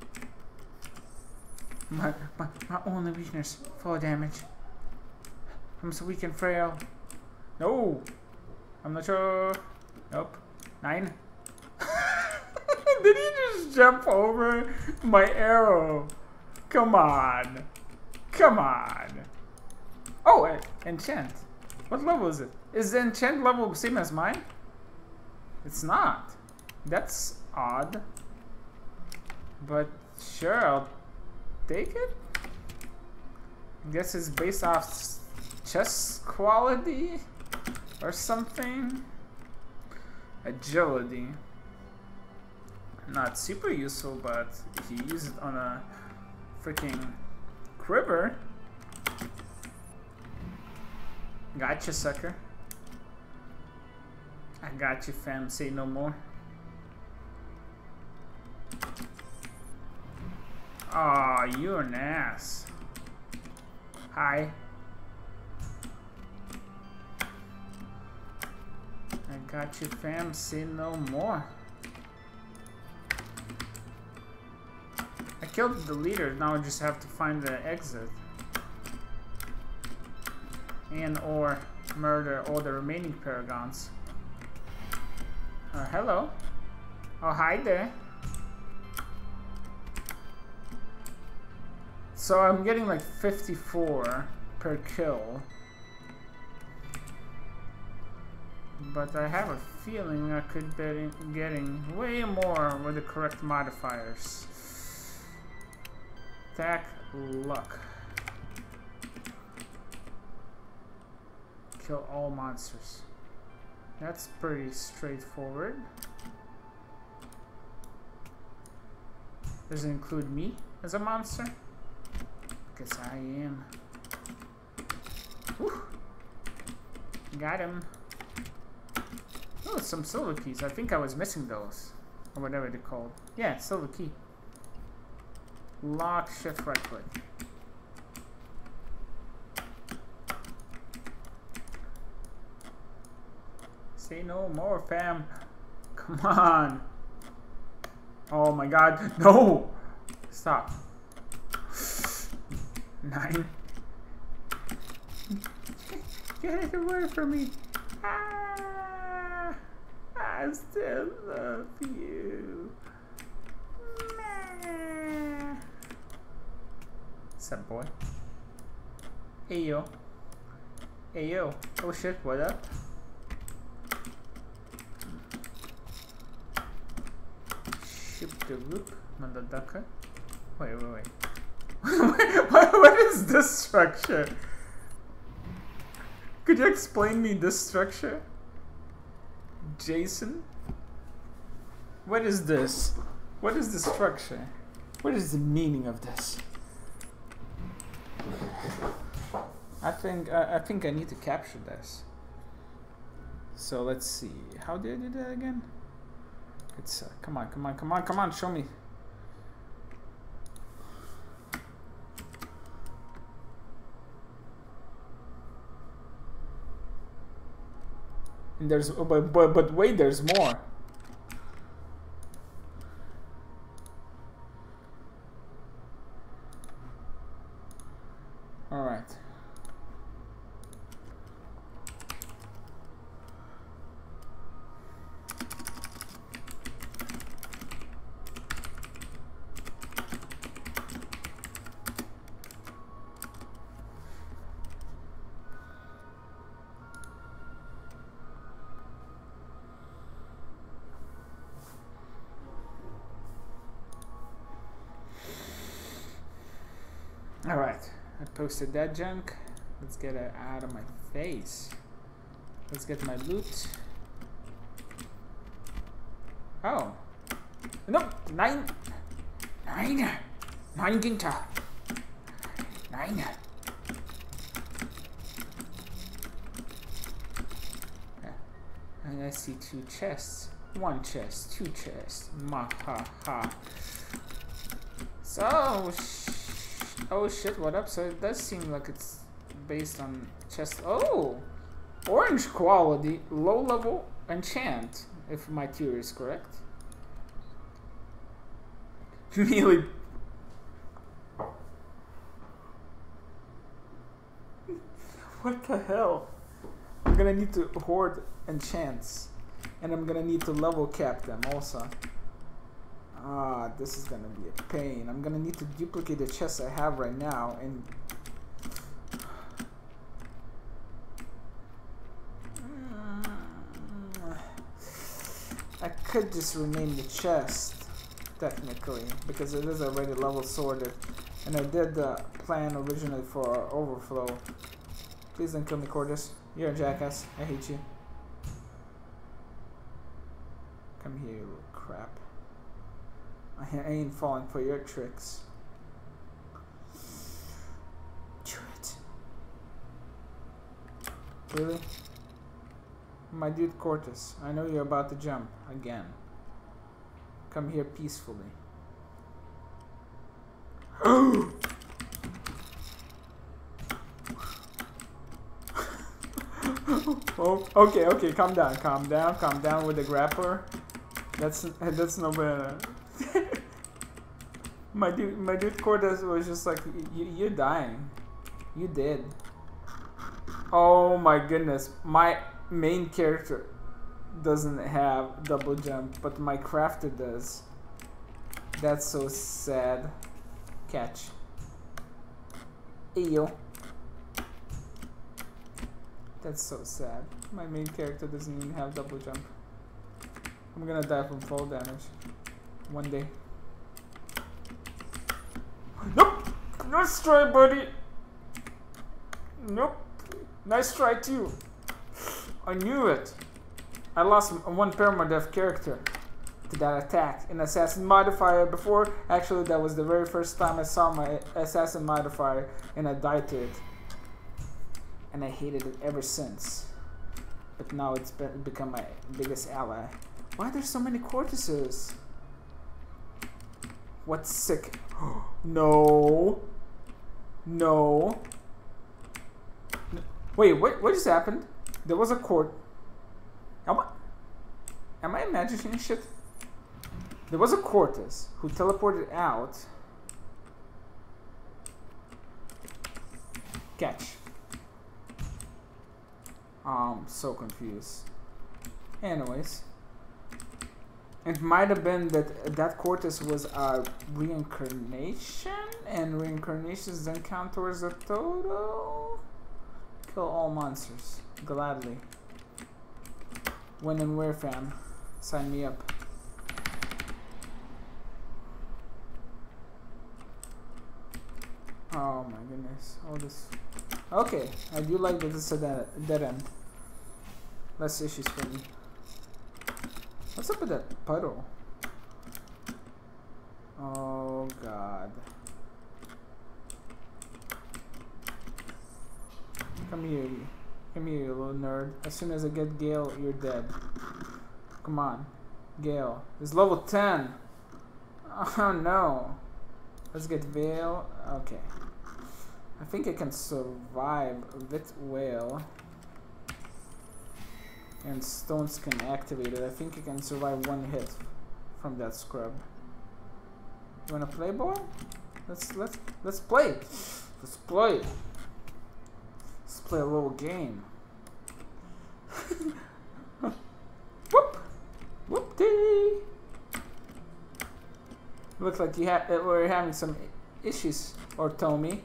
My only weakness, full damage. I'm so weak and frail. No! I'm not sure. Nope. 9. Did he just jump over my arrow? Come on. Come on. Oh, enchant. What level is it? Is the enchant level the same as mine? It's not. That's odd. But sure, I'll take it. I guess it's based off chest quality or something. Agility. Not super useful, but if you use it on a freaking cribber. Gotcha, sucker. I got you, fam. Say no more. Aw, you're an ass. Hi. I got you, fam. Say no more. I killed the leader. Now I just have to find the exit. And or murder all the remaining paragons. Hello. Oh, hi there. So I'm getting like 54 per kill. But I have a feeling I could be getting way more with the correct modifiers. Attack, luck. Kill all monsters. That's pretty straightforward. Does it include me as a monster? Because I am. Whew. Got him. Oh, some silver keys. I think I was missing those. Or whatever they're called. Yeah, silver key. Lock, shift, right click. Say no more, fam. Come on. Oh my god. No! Stop. 9. Get it away from me. Ah, I still love you. What's up, boy? Hey, yo. Hey, yo. Oh shit, what up? Shoot the whoop, motherfucker. Wait. What is this structure? Could you explain me this structure? Jason? What is this? What is the structure? What is the meaning of this? I think I need to capture this. So let's see. How did I do that again? It's come on, show me. And there's but wait, there's more. All right. Alright, I posted that junk. Let's get it out of my face. Let's get my loot. Oh. No! 9 Ginta! 9! And I see 2 chests. 1 chest, 2 chests. Ma ha ha. So, oh shit, what up? So it does seem like it's based on chest. Oh! Orange quality, low level enchant, if my theory is correct. Melee. What the hell? I'm gonna need to hoard enchants. And I'm gonna need to level cap them also. Ah, this is gonna be a pain. I'm gonna need to duplicate the chests I have right now and I could just rename the chest technically because it is already level sorted, and I did the plan originally for overflow. Please don't kill me, Cordis. You're a jackass. I hate you. Come here, you little crap. I ain't falling for your tricks. Do it. Really? My dude Cortus, I know you're about to jump again. Come here peacefully. Oh, okay, calm down with the grappler. That's no better. my dude Cortez was just like, you're dying. You did. Oh my goodness, my main character doesn't have double jump, but my crafter does. That's so sad. Catch. Eyo. That's so sad. My main character doesn't even have double jump. I'm gonna die from fall damage. One day. Nope! Nice try, buddy! Nope. Nice try, too. I knew it. I lost one permadeath character to that attack in Assassin Modifier before. Actually, that was the very first time I saw my Assassin Modifier and I died to it. And I hated it ever since. But now it's become my biggest ally. Why are there so many Cortuses? What's sick? No. No. Wait, what just happened? There was a court. Am I imagining shit? There was a Cortus who teleported out. Catch. I'm so confused. Anyways. It might have been that Cortus was a reincarnation, and reincarnations then count towards the total. Kill all monsters. Gladly. When and where, fam? Sign me up. Oh my goodness. All this. Okay, I do like that it's a dead end. Less issues for me. What's up with that puddle? Oh god. Come here, you little nerd. As soon as I get Gale, you're dead. Come on. Gale. It's level 10. Oh no. Let's get Vale. Okay. I think I can survive with Whale. And stones can activate it. I think I can survive one hit from that scrub. You wanna play, boy? Let's play. Let's play. Let's play a little game. Whoop! Whoop-dee! Looks like we're having some issues, or Tommy.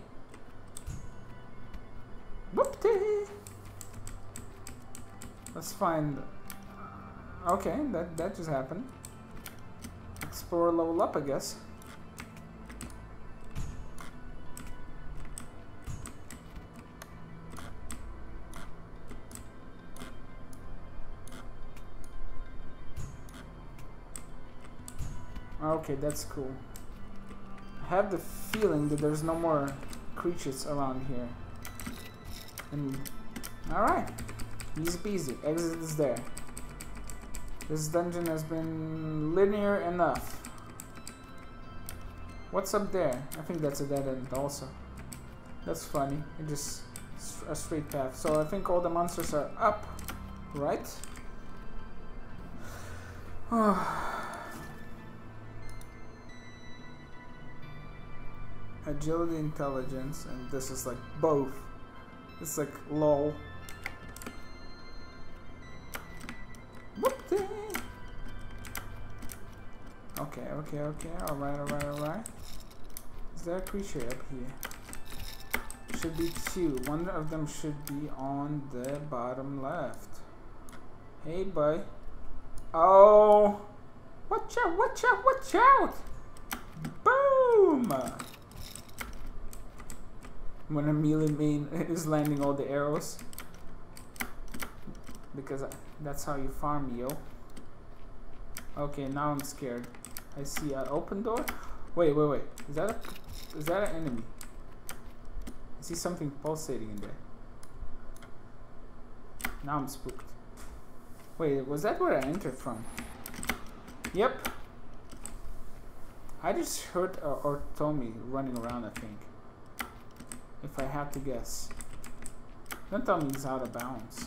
Whoop-dee! Let's find. Okay, that just happened. Explore, level up, I guess. Okay, that's cool. I have the feeling that there's no more creatures around here. And alright. Easy peasy. Exit is there. This dungeon has been linear enough. What's up there? I think that's a dead end also. That's funny. It just a straight path. So I think all the monsters are up, right? Agility, intelligence, and this is like both. It's like lol. Whoop-dee. Okay, okay, okay. Alright, alright, alright. Is there a creature up here? Should be two. One of them should be on the bottom left. Hey, boy. Oh! Watch out, watch out, watch out! Boom! When a melee main is landing all the arrows. Because that's how you farm, yo. Okay, now I'm scared. I see an open door. Wait, wait, wait. Is that an enemy? I see something pulsating in there. Now I'm spooked. Wait, was that where I entered from? Yep. I just heard Ortomi running around, I think. If I had to guess. Don't tell me he's out of bounds.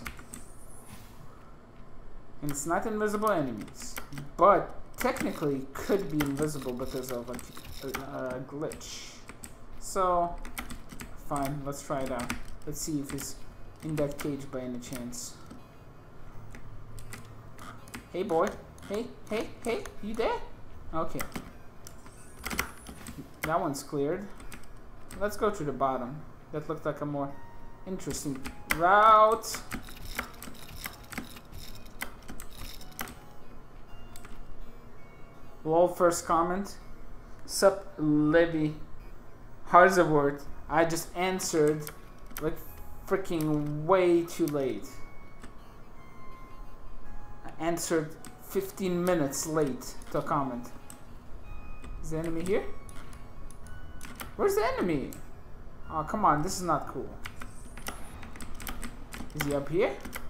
And it's not invisible enemies. But technically could be invisible because of a glitch. So, fine, let's try it out. Let's see if he's in that cage by any chance. Hey boy. Hey, hey, hey, you there? Okay. That one's cleared. Let's go to the bottom. That looked like a more interesting route. Lol, first comment. Sup, Levy. How's the word? I just answered like freaking way too late. I answered 15 minutes late to a comment. Is the enemy here? Where's the enemy? Oh, come on, this is not cool. Is he up here?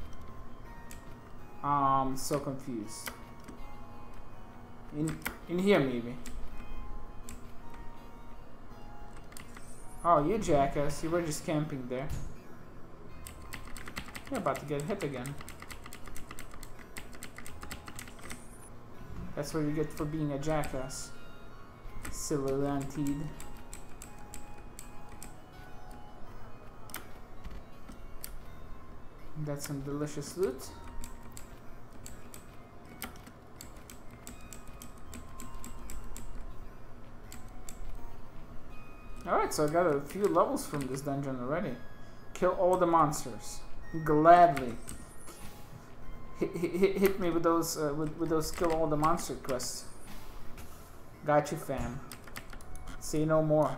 I'm so confused. In here, maybe. Oh, you jackass. You were just camping there. You're about to get hit again. That's what you get for being a jackass. Silly Lantide. That's some delicious loot. Alright, so I got a few levels from this dungeon already. Kill all the monsters. Gladly. Hit me with those with those kill all the monster quests. Got you, fam. Say no more.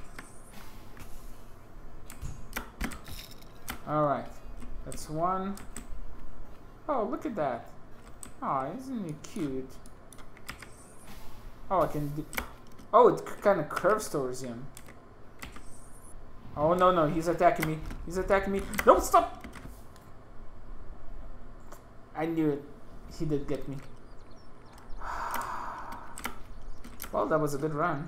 Alright. That's one. Oh, look at that. Oh, isn't he cute? Oh, I can do... Oh, it kind of curves towards him. Oh, no, no. He's attacking me. He's attacking me. No, stop! I knew it. He did get me. Well, that was a good run.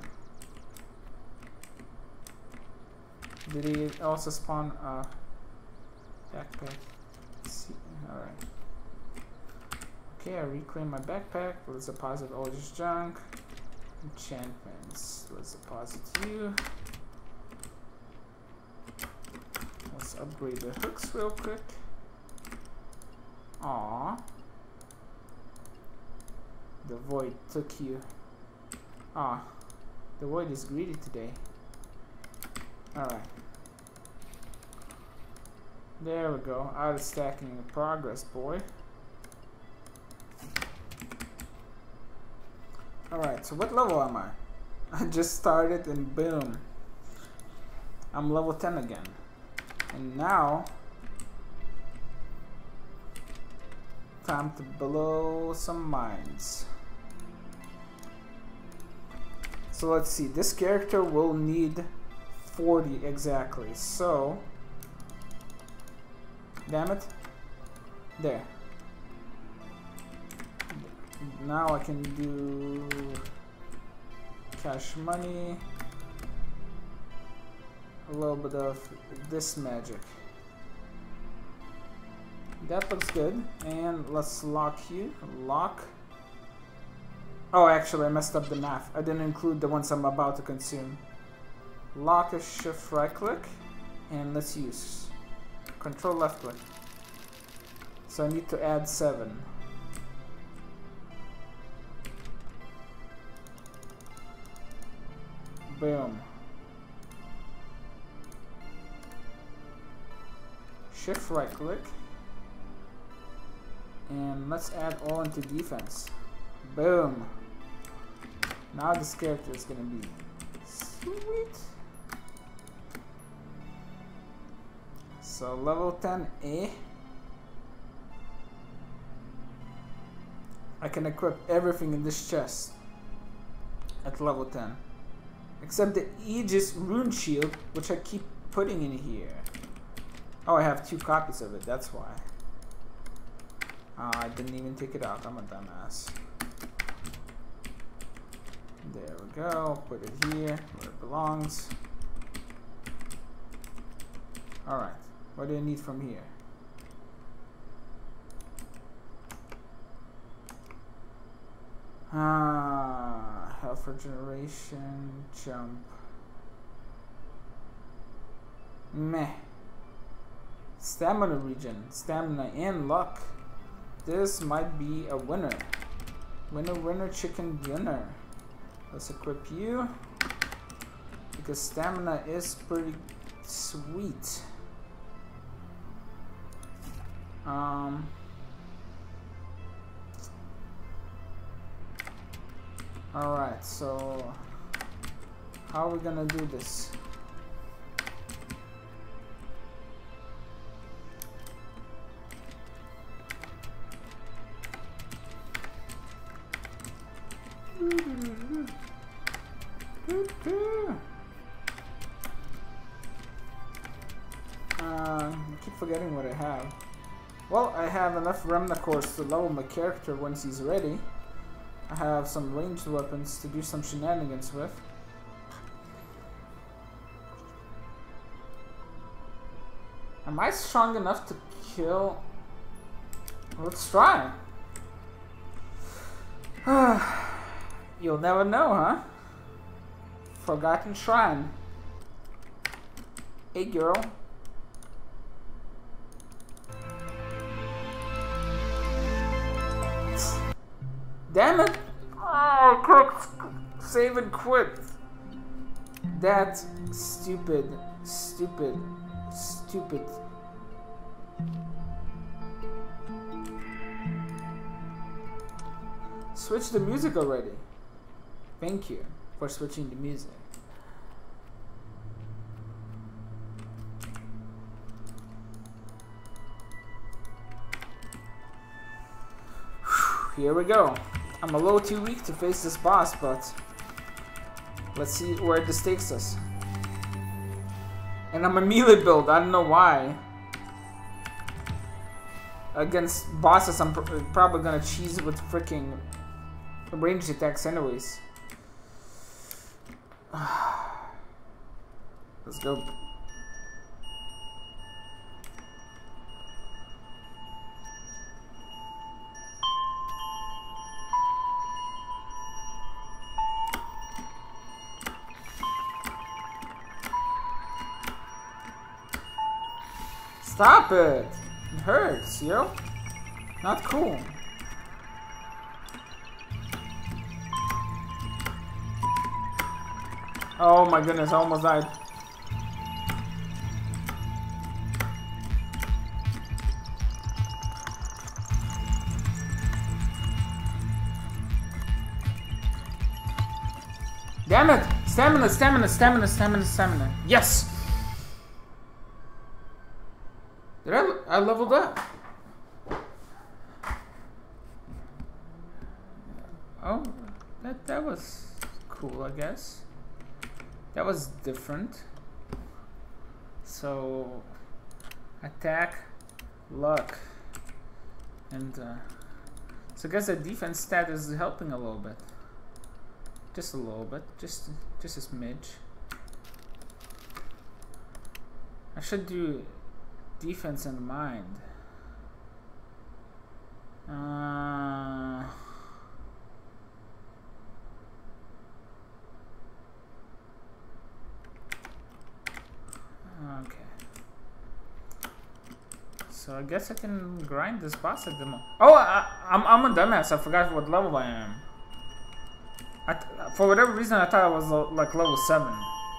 Did he also spawn a backpack? Let's see. Alright. Okay, I reclaim my backpack. Let's deposit all this junk. Enchantments. Let's deposit you. Let's upgrade the hooks real quick. Aww. The void took you. Ah, the void is greedy today. Alright. There we go. Out of stacking in progress, boy. Alright, so what level am I? I just started and boom. I'm level 10 again. And now, time to blow some mines. So let's see, this character will need 40 exactly, so... Damn it. There. Now I can do cash money, a little bit of this magic. That looks good. And let's lock you. Lock. Oh, actually, I messed up the math. I didn't include the ones I'm about to consume. Lock is shift right click. And let's use control left click. So I need to add 7. Boom. Shift right click. And let's add all into defense. Boom. Now this character is gonna be sweet. So level 10A. I can equip everything in this chest at level 10. Except the Aegis rune shield, which I keep putting in here. Oh, I have 2 copies of it, that's why. I didn't even take it out, I'm a dumbass. There we go, put it here, where it belongs. Alright, what do you need from here? Health regeneration, jump. Meh. Stamina regen, stamina and luck. This might be a winner. Winner, winner, chicken dinner. Let's equip you. Because stamina is pretty sweet. Alright, so how are we gonna do this? I keep forgetting what I have. Well, I have enough Remnant cores to level my character once he's ready. I have some ranged weapons to do some shenanigans with. Am I strong enough to kill? Let's try. You'll never know, huh? Forgotten Shrine. Hey, girl. Damn it! Oh, I clicked save and quit. That stupid. Switch the music already. Thank you for switching the music. Here we go. I'm a little too weak to face this boss, but let's see where this takes us. And I'm a melee build, I don't know why. Against bosses, I'm probably gonna cheese with freaking ranged attacks anyways. Let's go. Stop it! It hurts, yo. Not cool. Oh my goodness, I almost died. Damn it! Stamina, stamina, stamina, stamina, stamina. Yes! Did I leveled up? Oh, that was cool, I guess. That was different. So, attack, luck, and so I guess the defense stat is helping a little bit. Just a little bit. Just a smidge. I should do defense in mind. Okay. So I guess I can grind this boss at the moment. Oh, I'm a dumbass. I forgot what level I am. For whatever reason, I thought I was like level 7.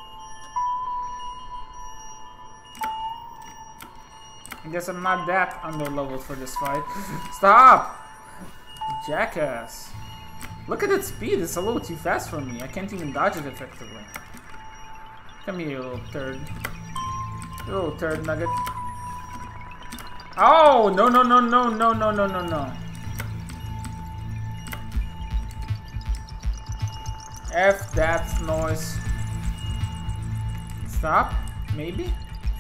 I guess I'm not that under leveled for this fight. Stop! Jackass. Look at its speed. It's a little too fast for me. I can't even dodge it effectively. Come here, you little turd. You little turd nugget. Oh, no, no, no, no, no, no, no, no, no. F that noise. Stop? Maybe?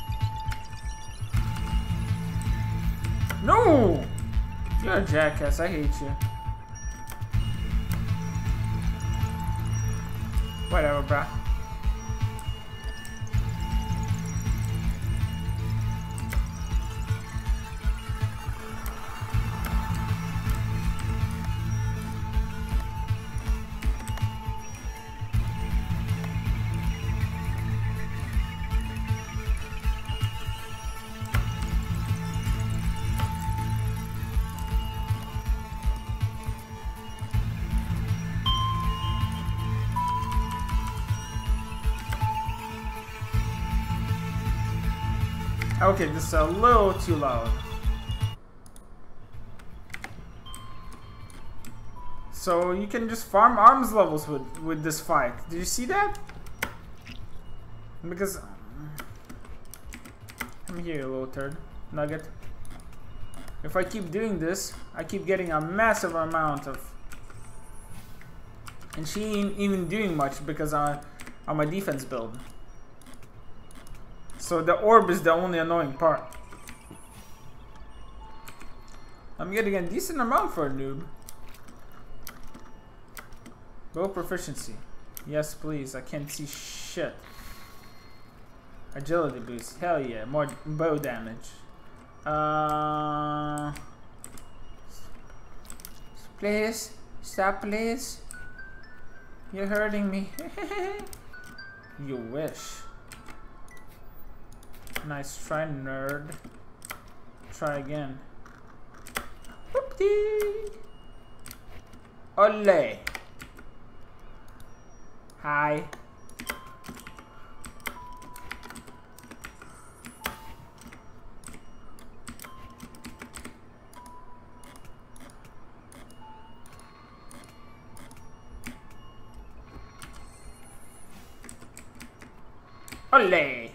No! You're a jackass. I hate you. Whatever, bruh. Okay, this is a little too loud. So you can just farm arms levels with this fight. Did you see that? Because come here, you little turd nugget. If I keep doing this, I keep getting a massive amount of. And she ain't even doing much because I'm on my defense build. So the orb is the only annoying part. I'm getting a decent amount for a noob. Bow proficiency. Yes, please. I can't see shit. Agility boost. Hell yeah. More bow damage. Please. Stop, please. You're hurting me. You wish. Nice try, nerd. Try again. Whoop-dee. Ole. Hi. Ole.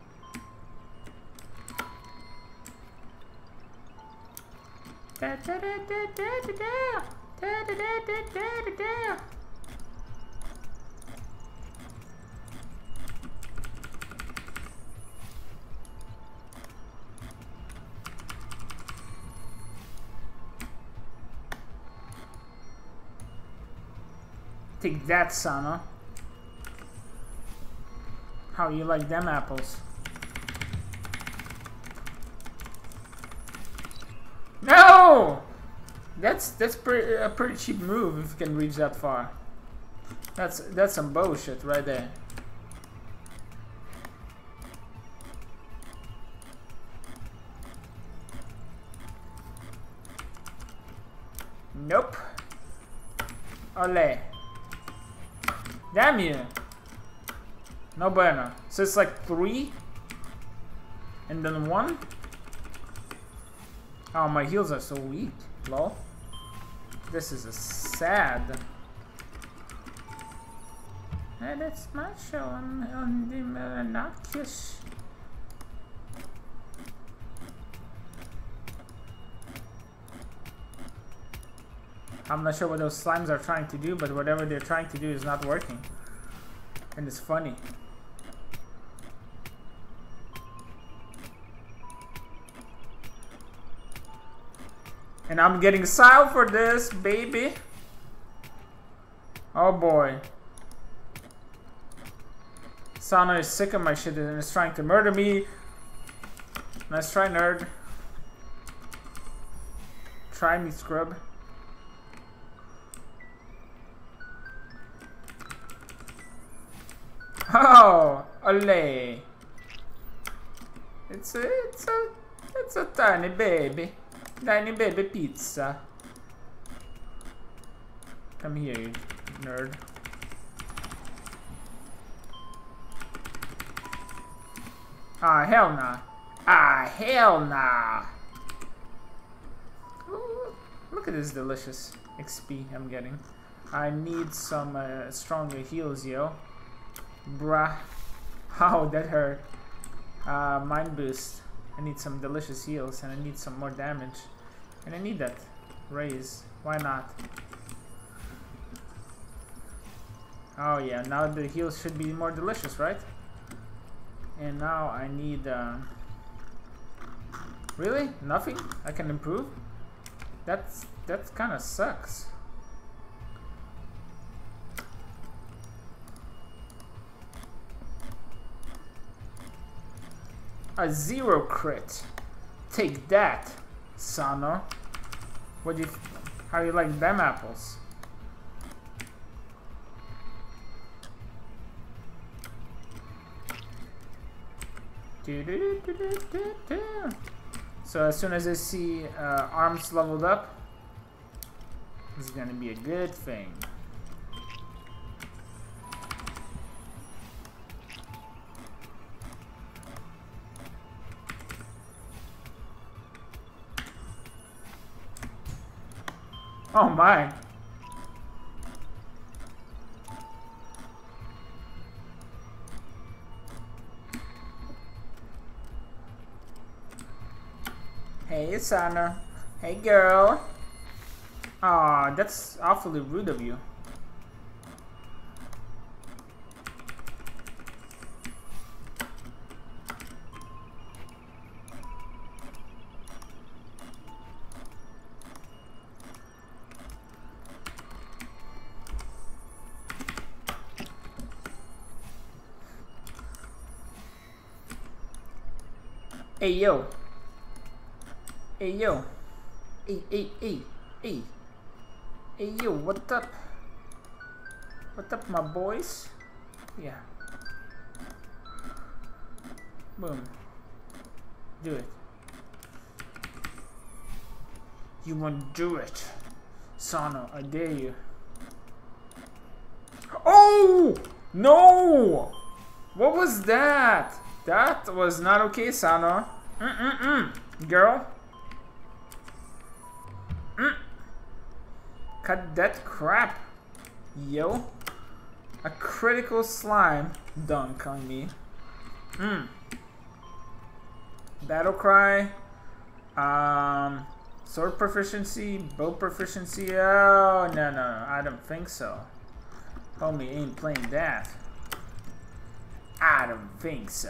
Da, da, da, da, da, da, da. Da, da, da, da, da, da. Take that, Sana. How you like them apples? No! That's a pretty cheap move if you can reach that far. That's some bullshit right there. Nope. Ole. Damn you. No bueno. So it's like 3 and then 1. Oh, my heals are so weak. Lol. This is a sad. And it's my show on the Noctis. I'm not sure what those slimes are trying to do, but whatever they're trying to do is not working. And it's funny. And I'm getting style for this, baby. Oh boy. Sana is sick of my shit and is trying to murder me. Nice try, nerd. Try me, scrub. Oh, ole. It's a tiny baby pizza. Come here, you nerd. Ah, hell nah. Ah, hell nah. Ooh, look at this delicious XP I'm getting. I need some stronger heals, yo. Bruh. How that hurt. Mind boost. I need some delicious heals and I need some more damage. And I need that raise. Why not? Oh yeah, now the heals should be more delicious, right? And now I need really? Nothing? I can improve? That kinda sucks. A 0 crit. Take that, Sano. What do you? How you like them apples? So as soon as I see arms leveled up, this is gonna be a good thing. Oh my. Hey, Sana. Hey, girl. Aw, that's awfully rude of you. Hey, yo. Hey, yo. Hey. Hey, yo, what up? What up, my boys? Yeah. Boom. Do it. You won't do it. Sano, I dare you. Oh! No! What was that? That was not okay, Sano. Girl. Cut that crap, yo. A critical slime dunk on me. Battle cry. Sword proficiency, bow proficiency. Oh, no, I don't think so. Homie ain't playing that. I don't think so.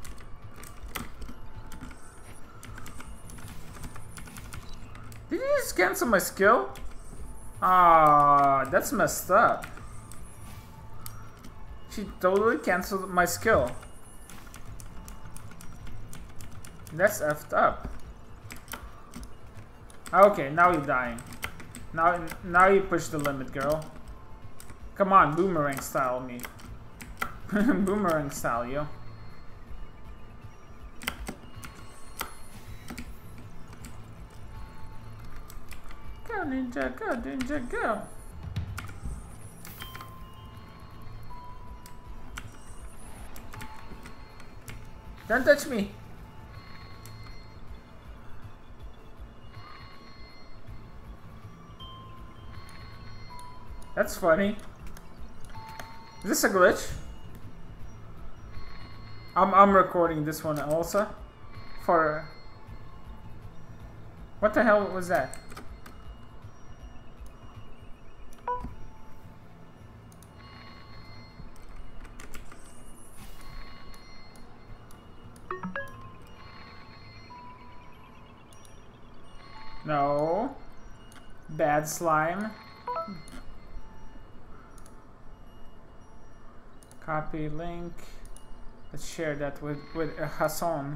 Did you just cancel my skill? Ah, that's messed up. She totally canceled my skill. That's effed up. Okay, now you're dying. Now you push the limit, girl. Come on, boomerang style me. Boomerang style, yo. Go, ninja, go. Don't touch me. That's funny. Is this a glitch? I'm recording this one also. For... What the hell was that? No. Bad slime. Copy link. Let's share that with Hassan.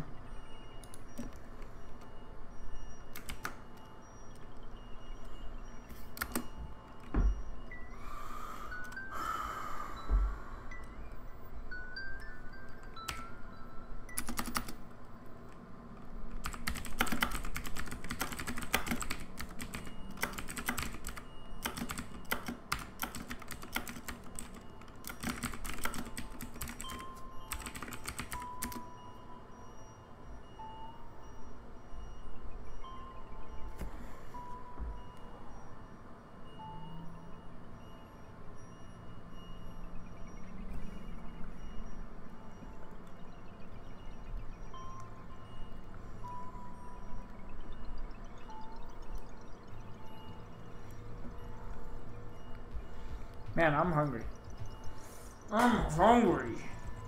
Man, I'm hungry. I'm hungry.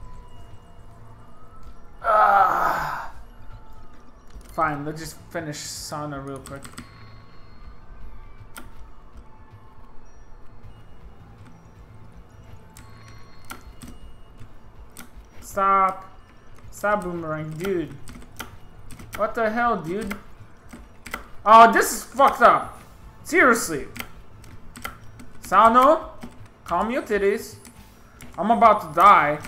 Ah. Fine, let's just finish sauna real quick. Stop. Stop, Boomerang, dude. What the hell, dude? Oh, this is fucked up. Seriously. Sano? Calm your titties. I'm about to die.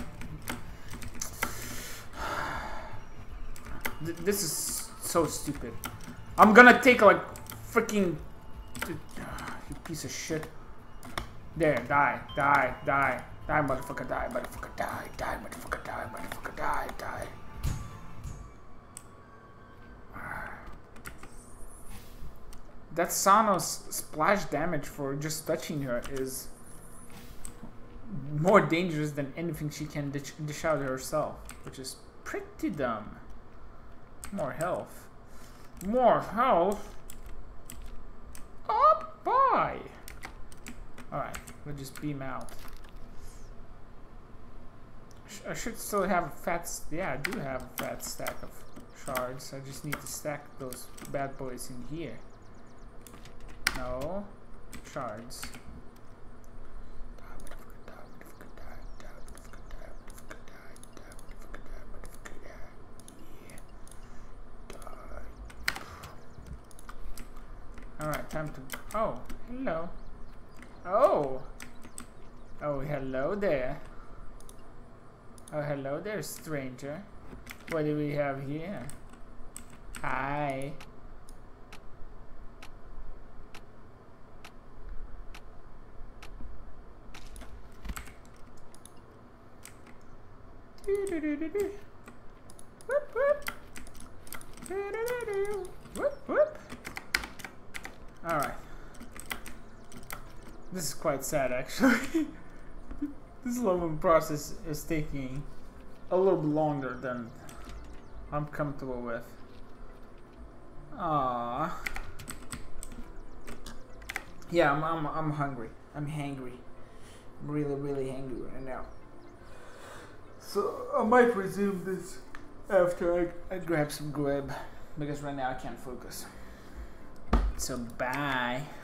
This is so stupid. I'm gonna take like freaking... You piece of shit. There, die, die, die. Die, motherfucker, die, motherfucker, die, die, motherfucker, die, motherfucker, die, die. That Sano's splash damage for just touching her is more dangerous than anything she can dish out herself, which is pretty dumb. More health. More health? Oh, bye! Alright, we'll just beam out. I should still have a fat... Yeah, I do have a fat stack of shards. I just need to stack those bad boys in here. No. Shards. Alright, time to... Oh, hello. Oh! Oh, hello there. Oh, hello there, stranger. What do we have here? Hi. Whoop, whoop. Whoop, whoop. Alright. This is quite sad, actually. This leveling process is taking a little bit longer than I'm comfortable with. Ah. Yeah, I'm hungry. I'm hangry. I'm really hangry right now. So I might resume this after I grab some grub, because right now I can't focus. So bye.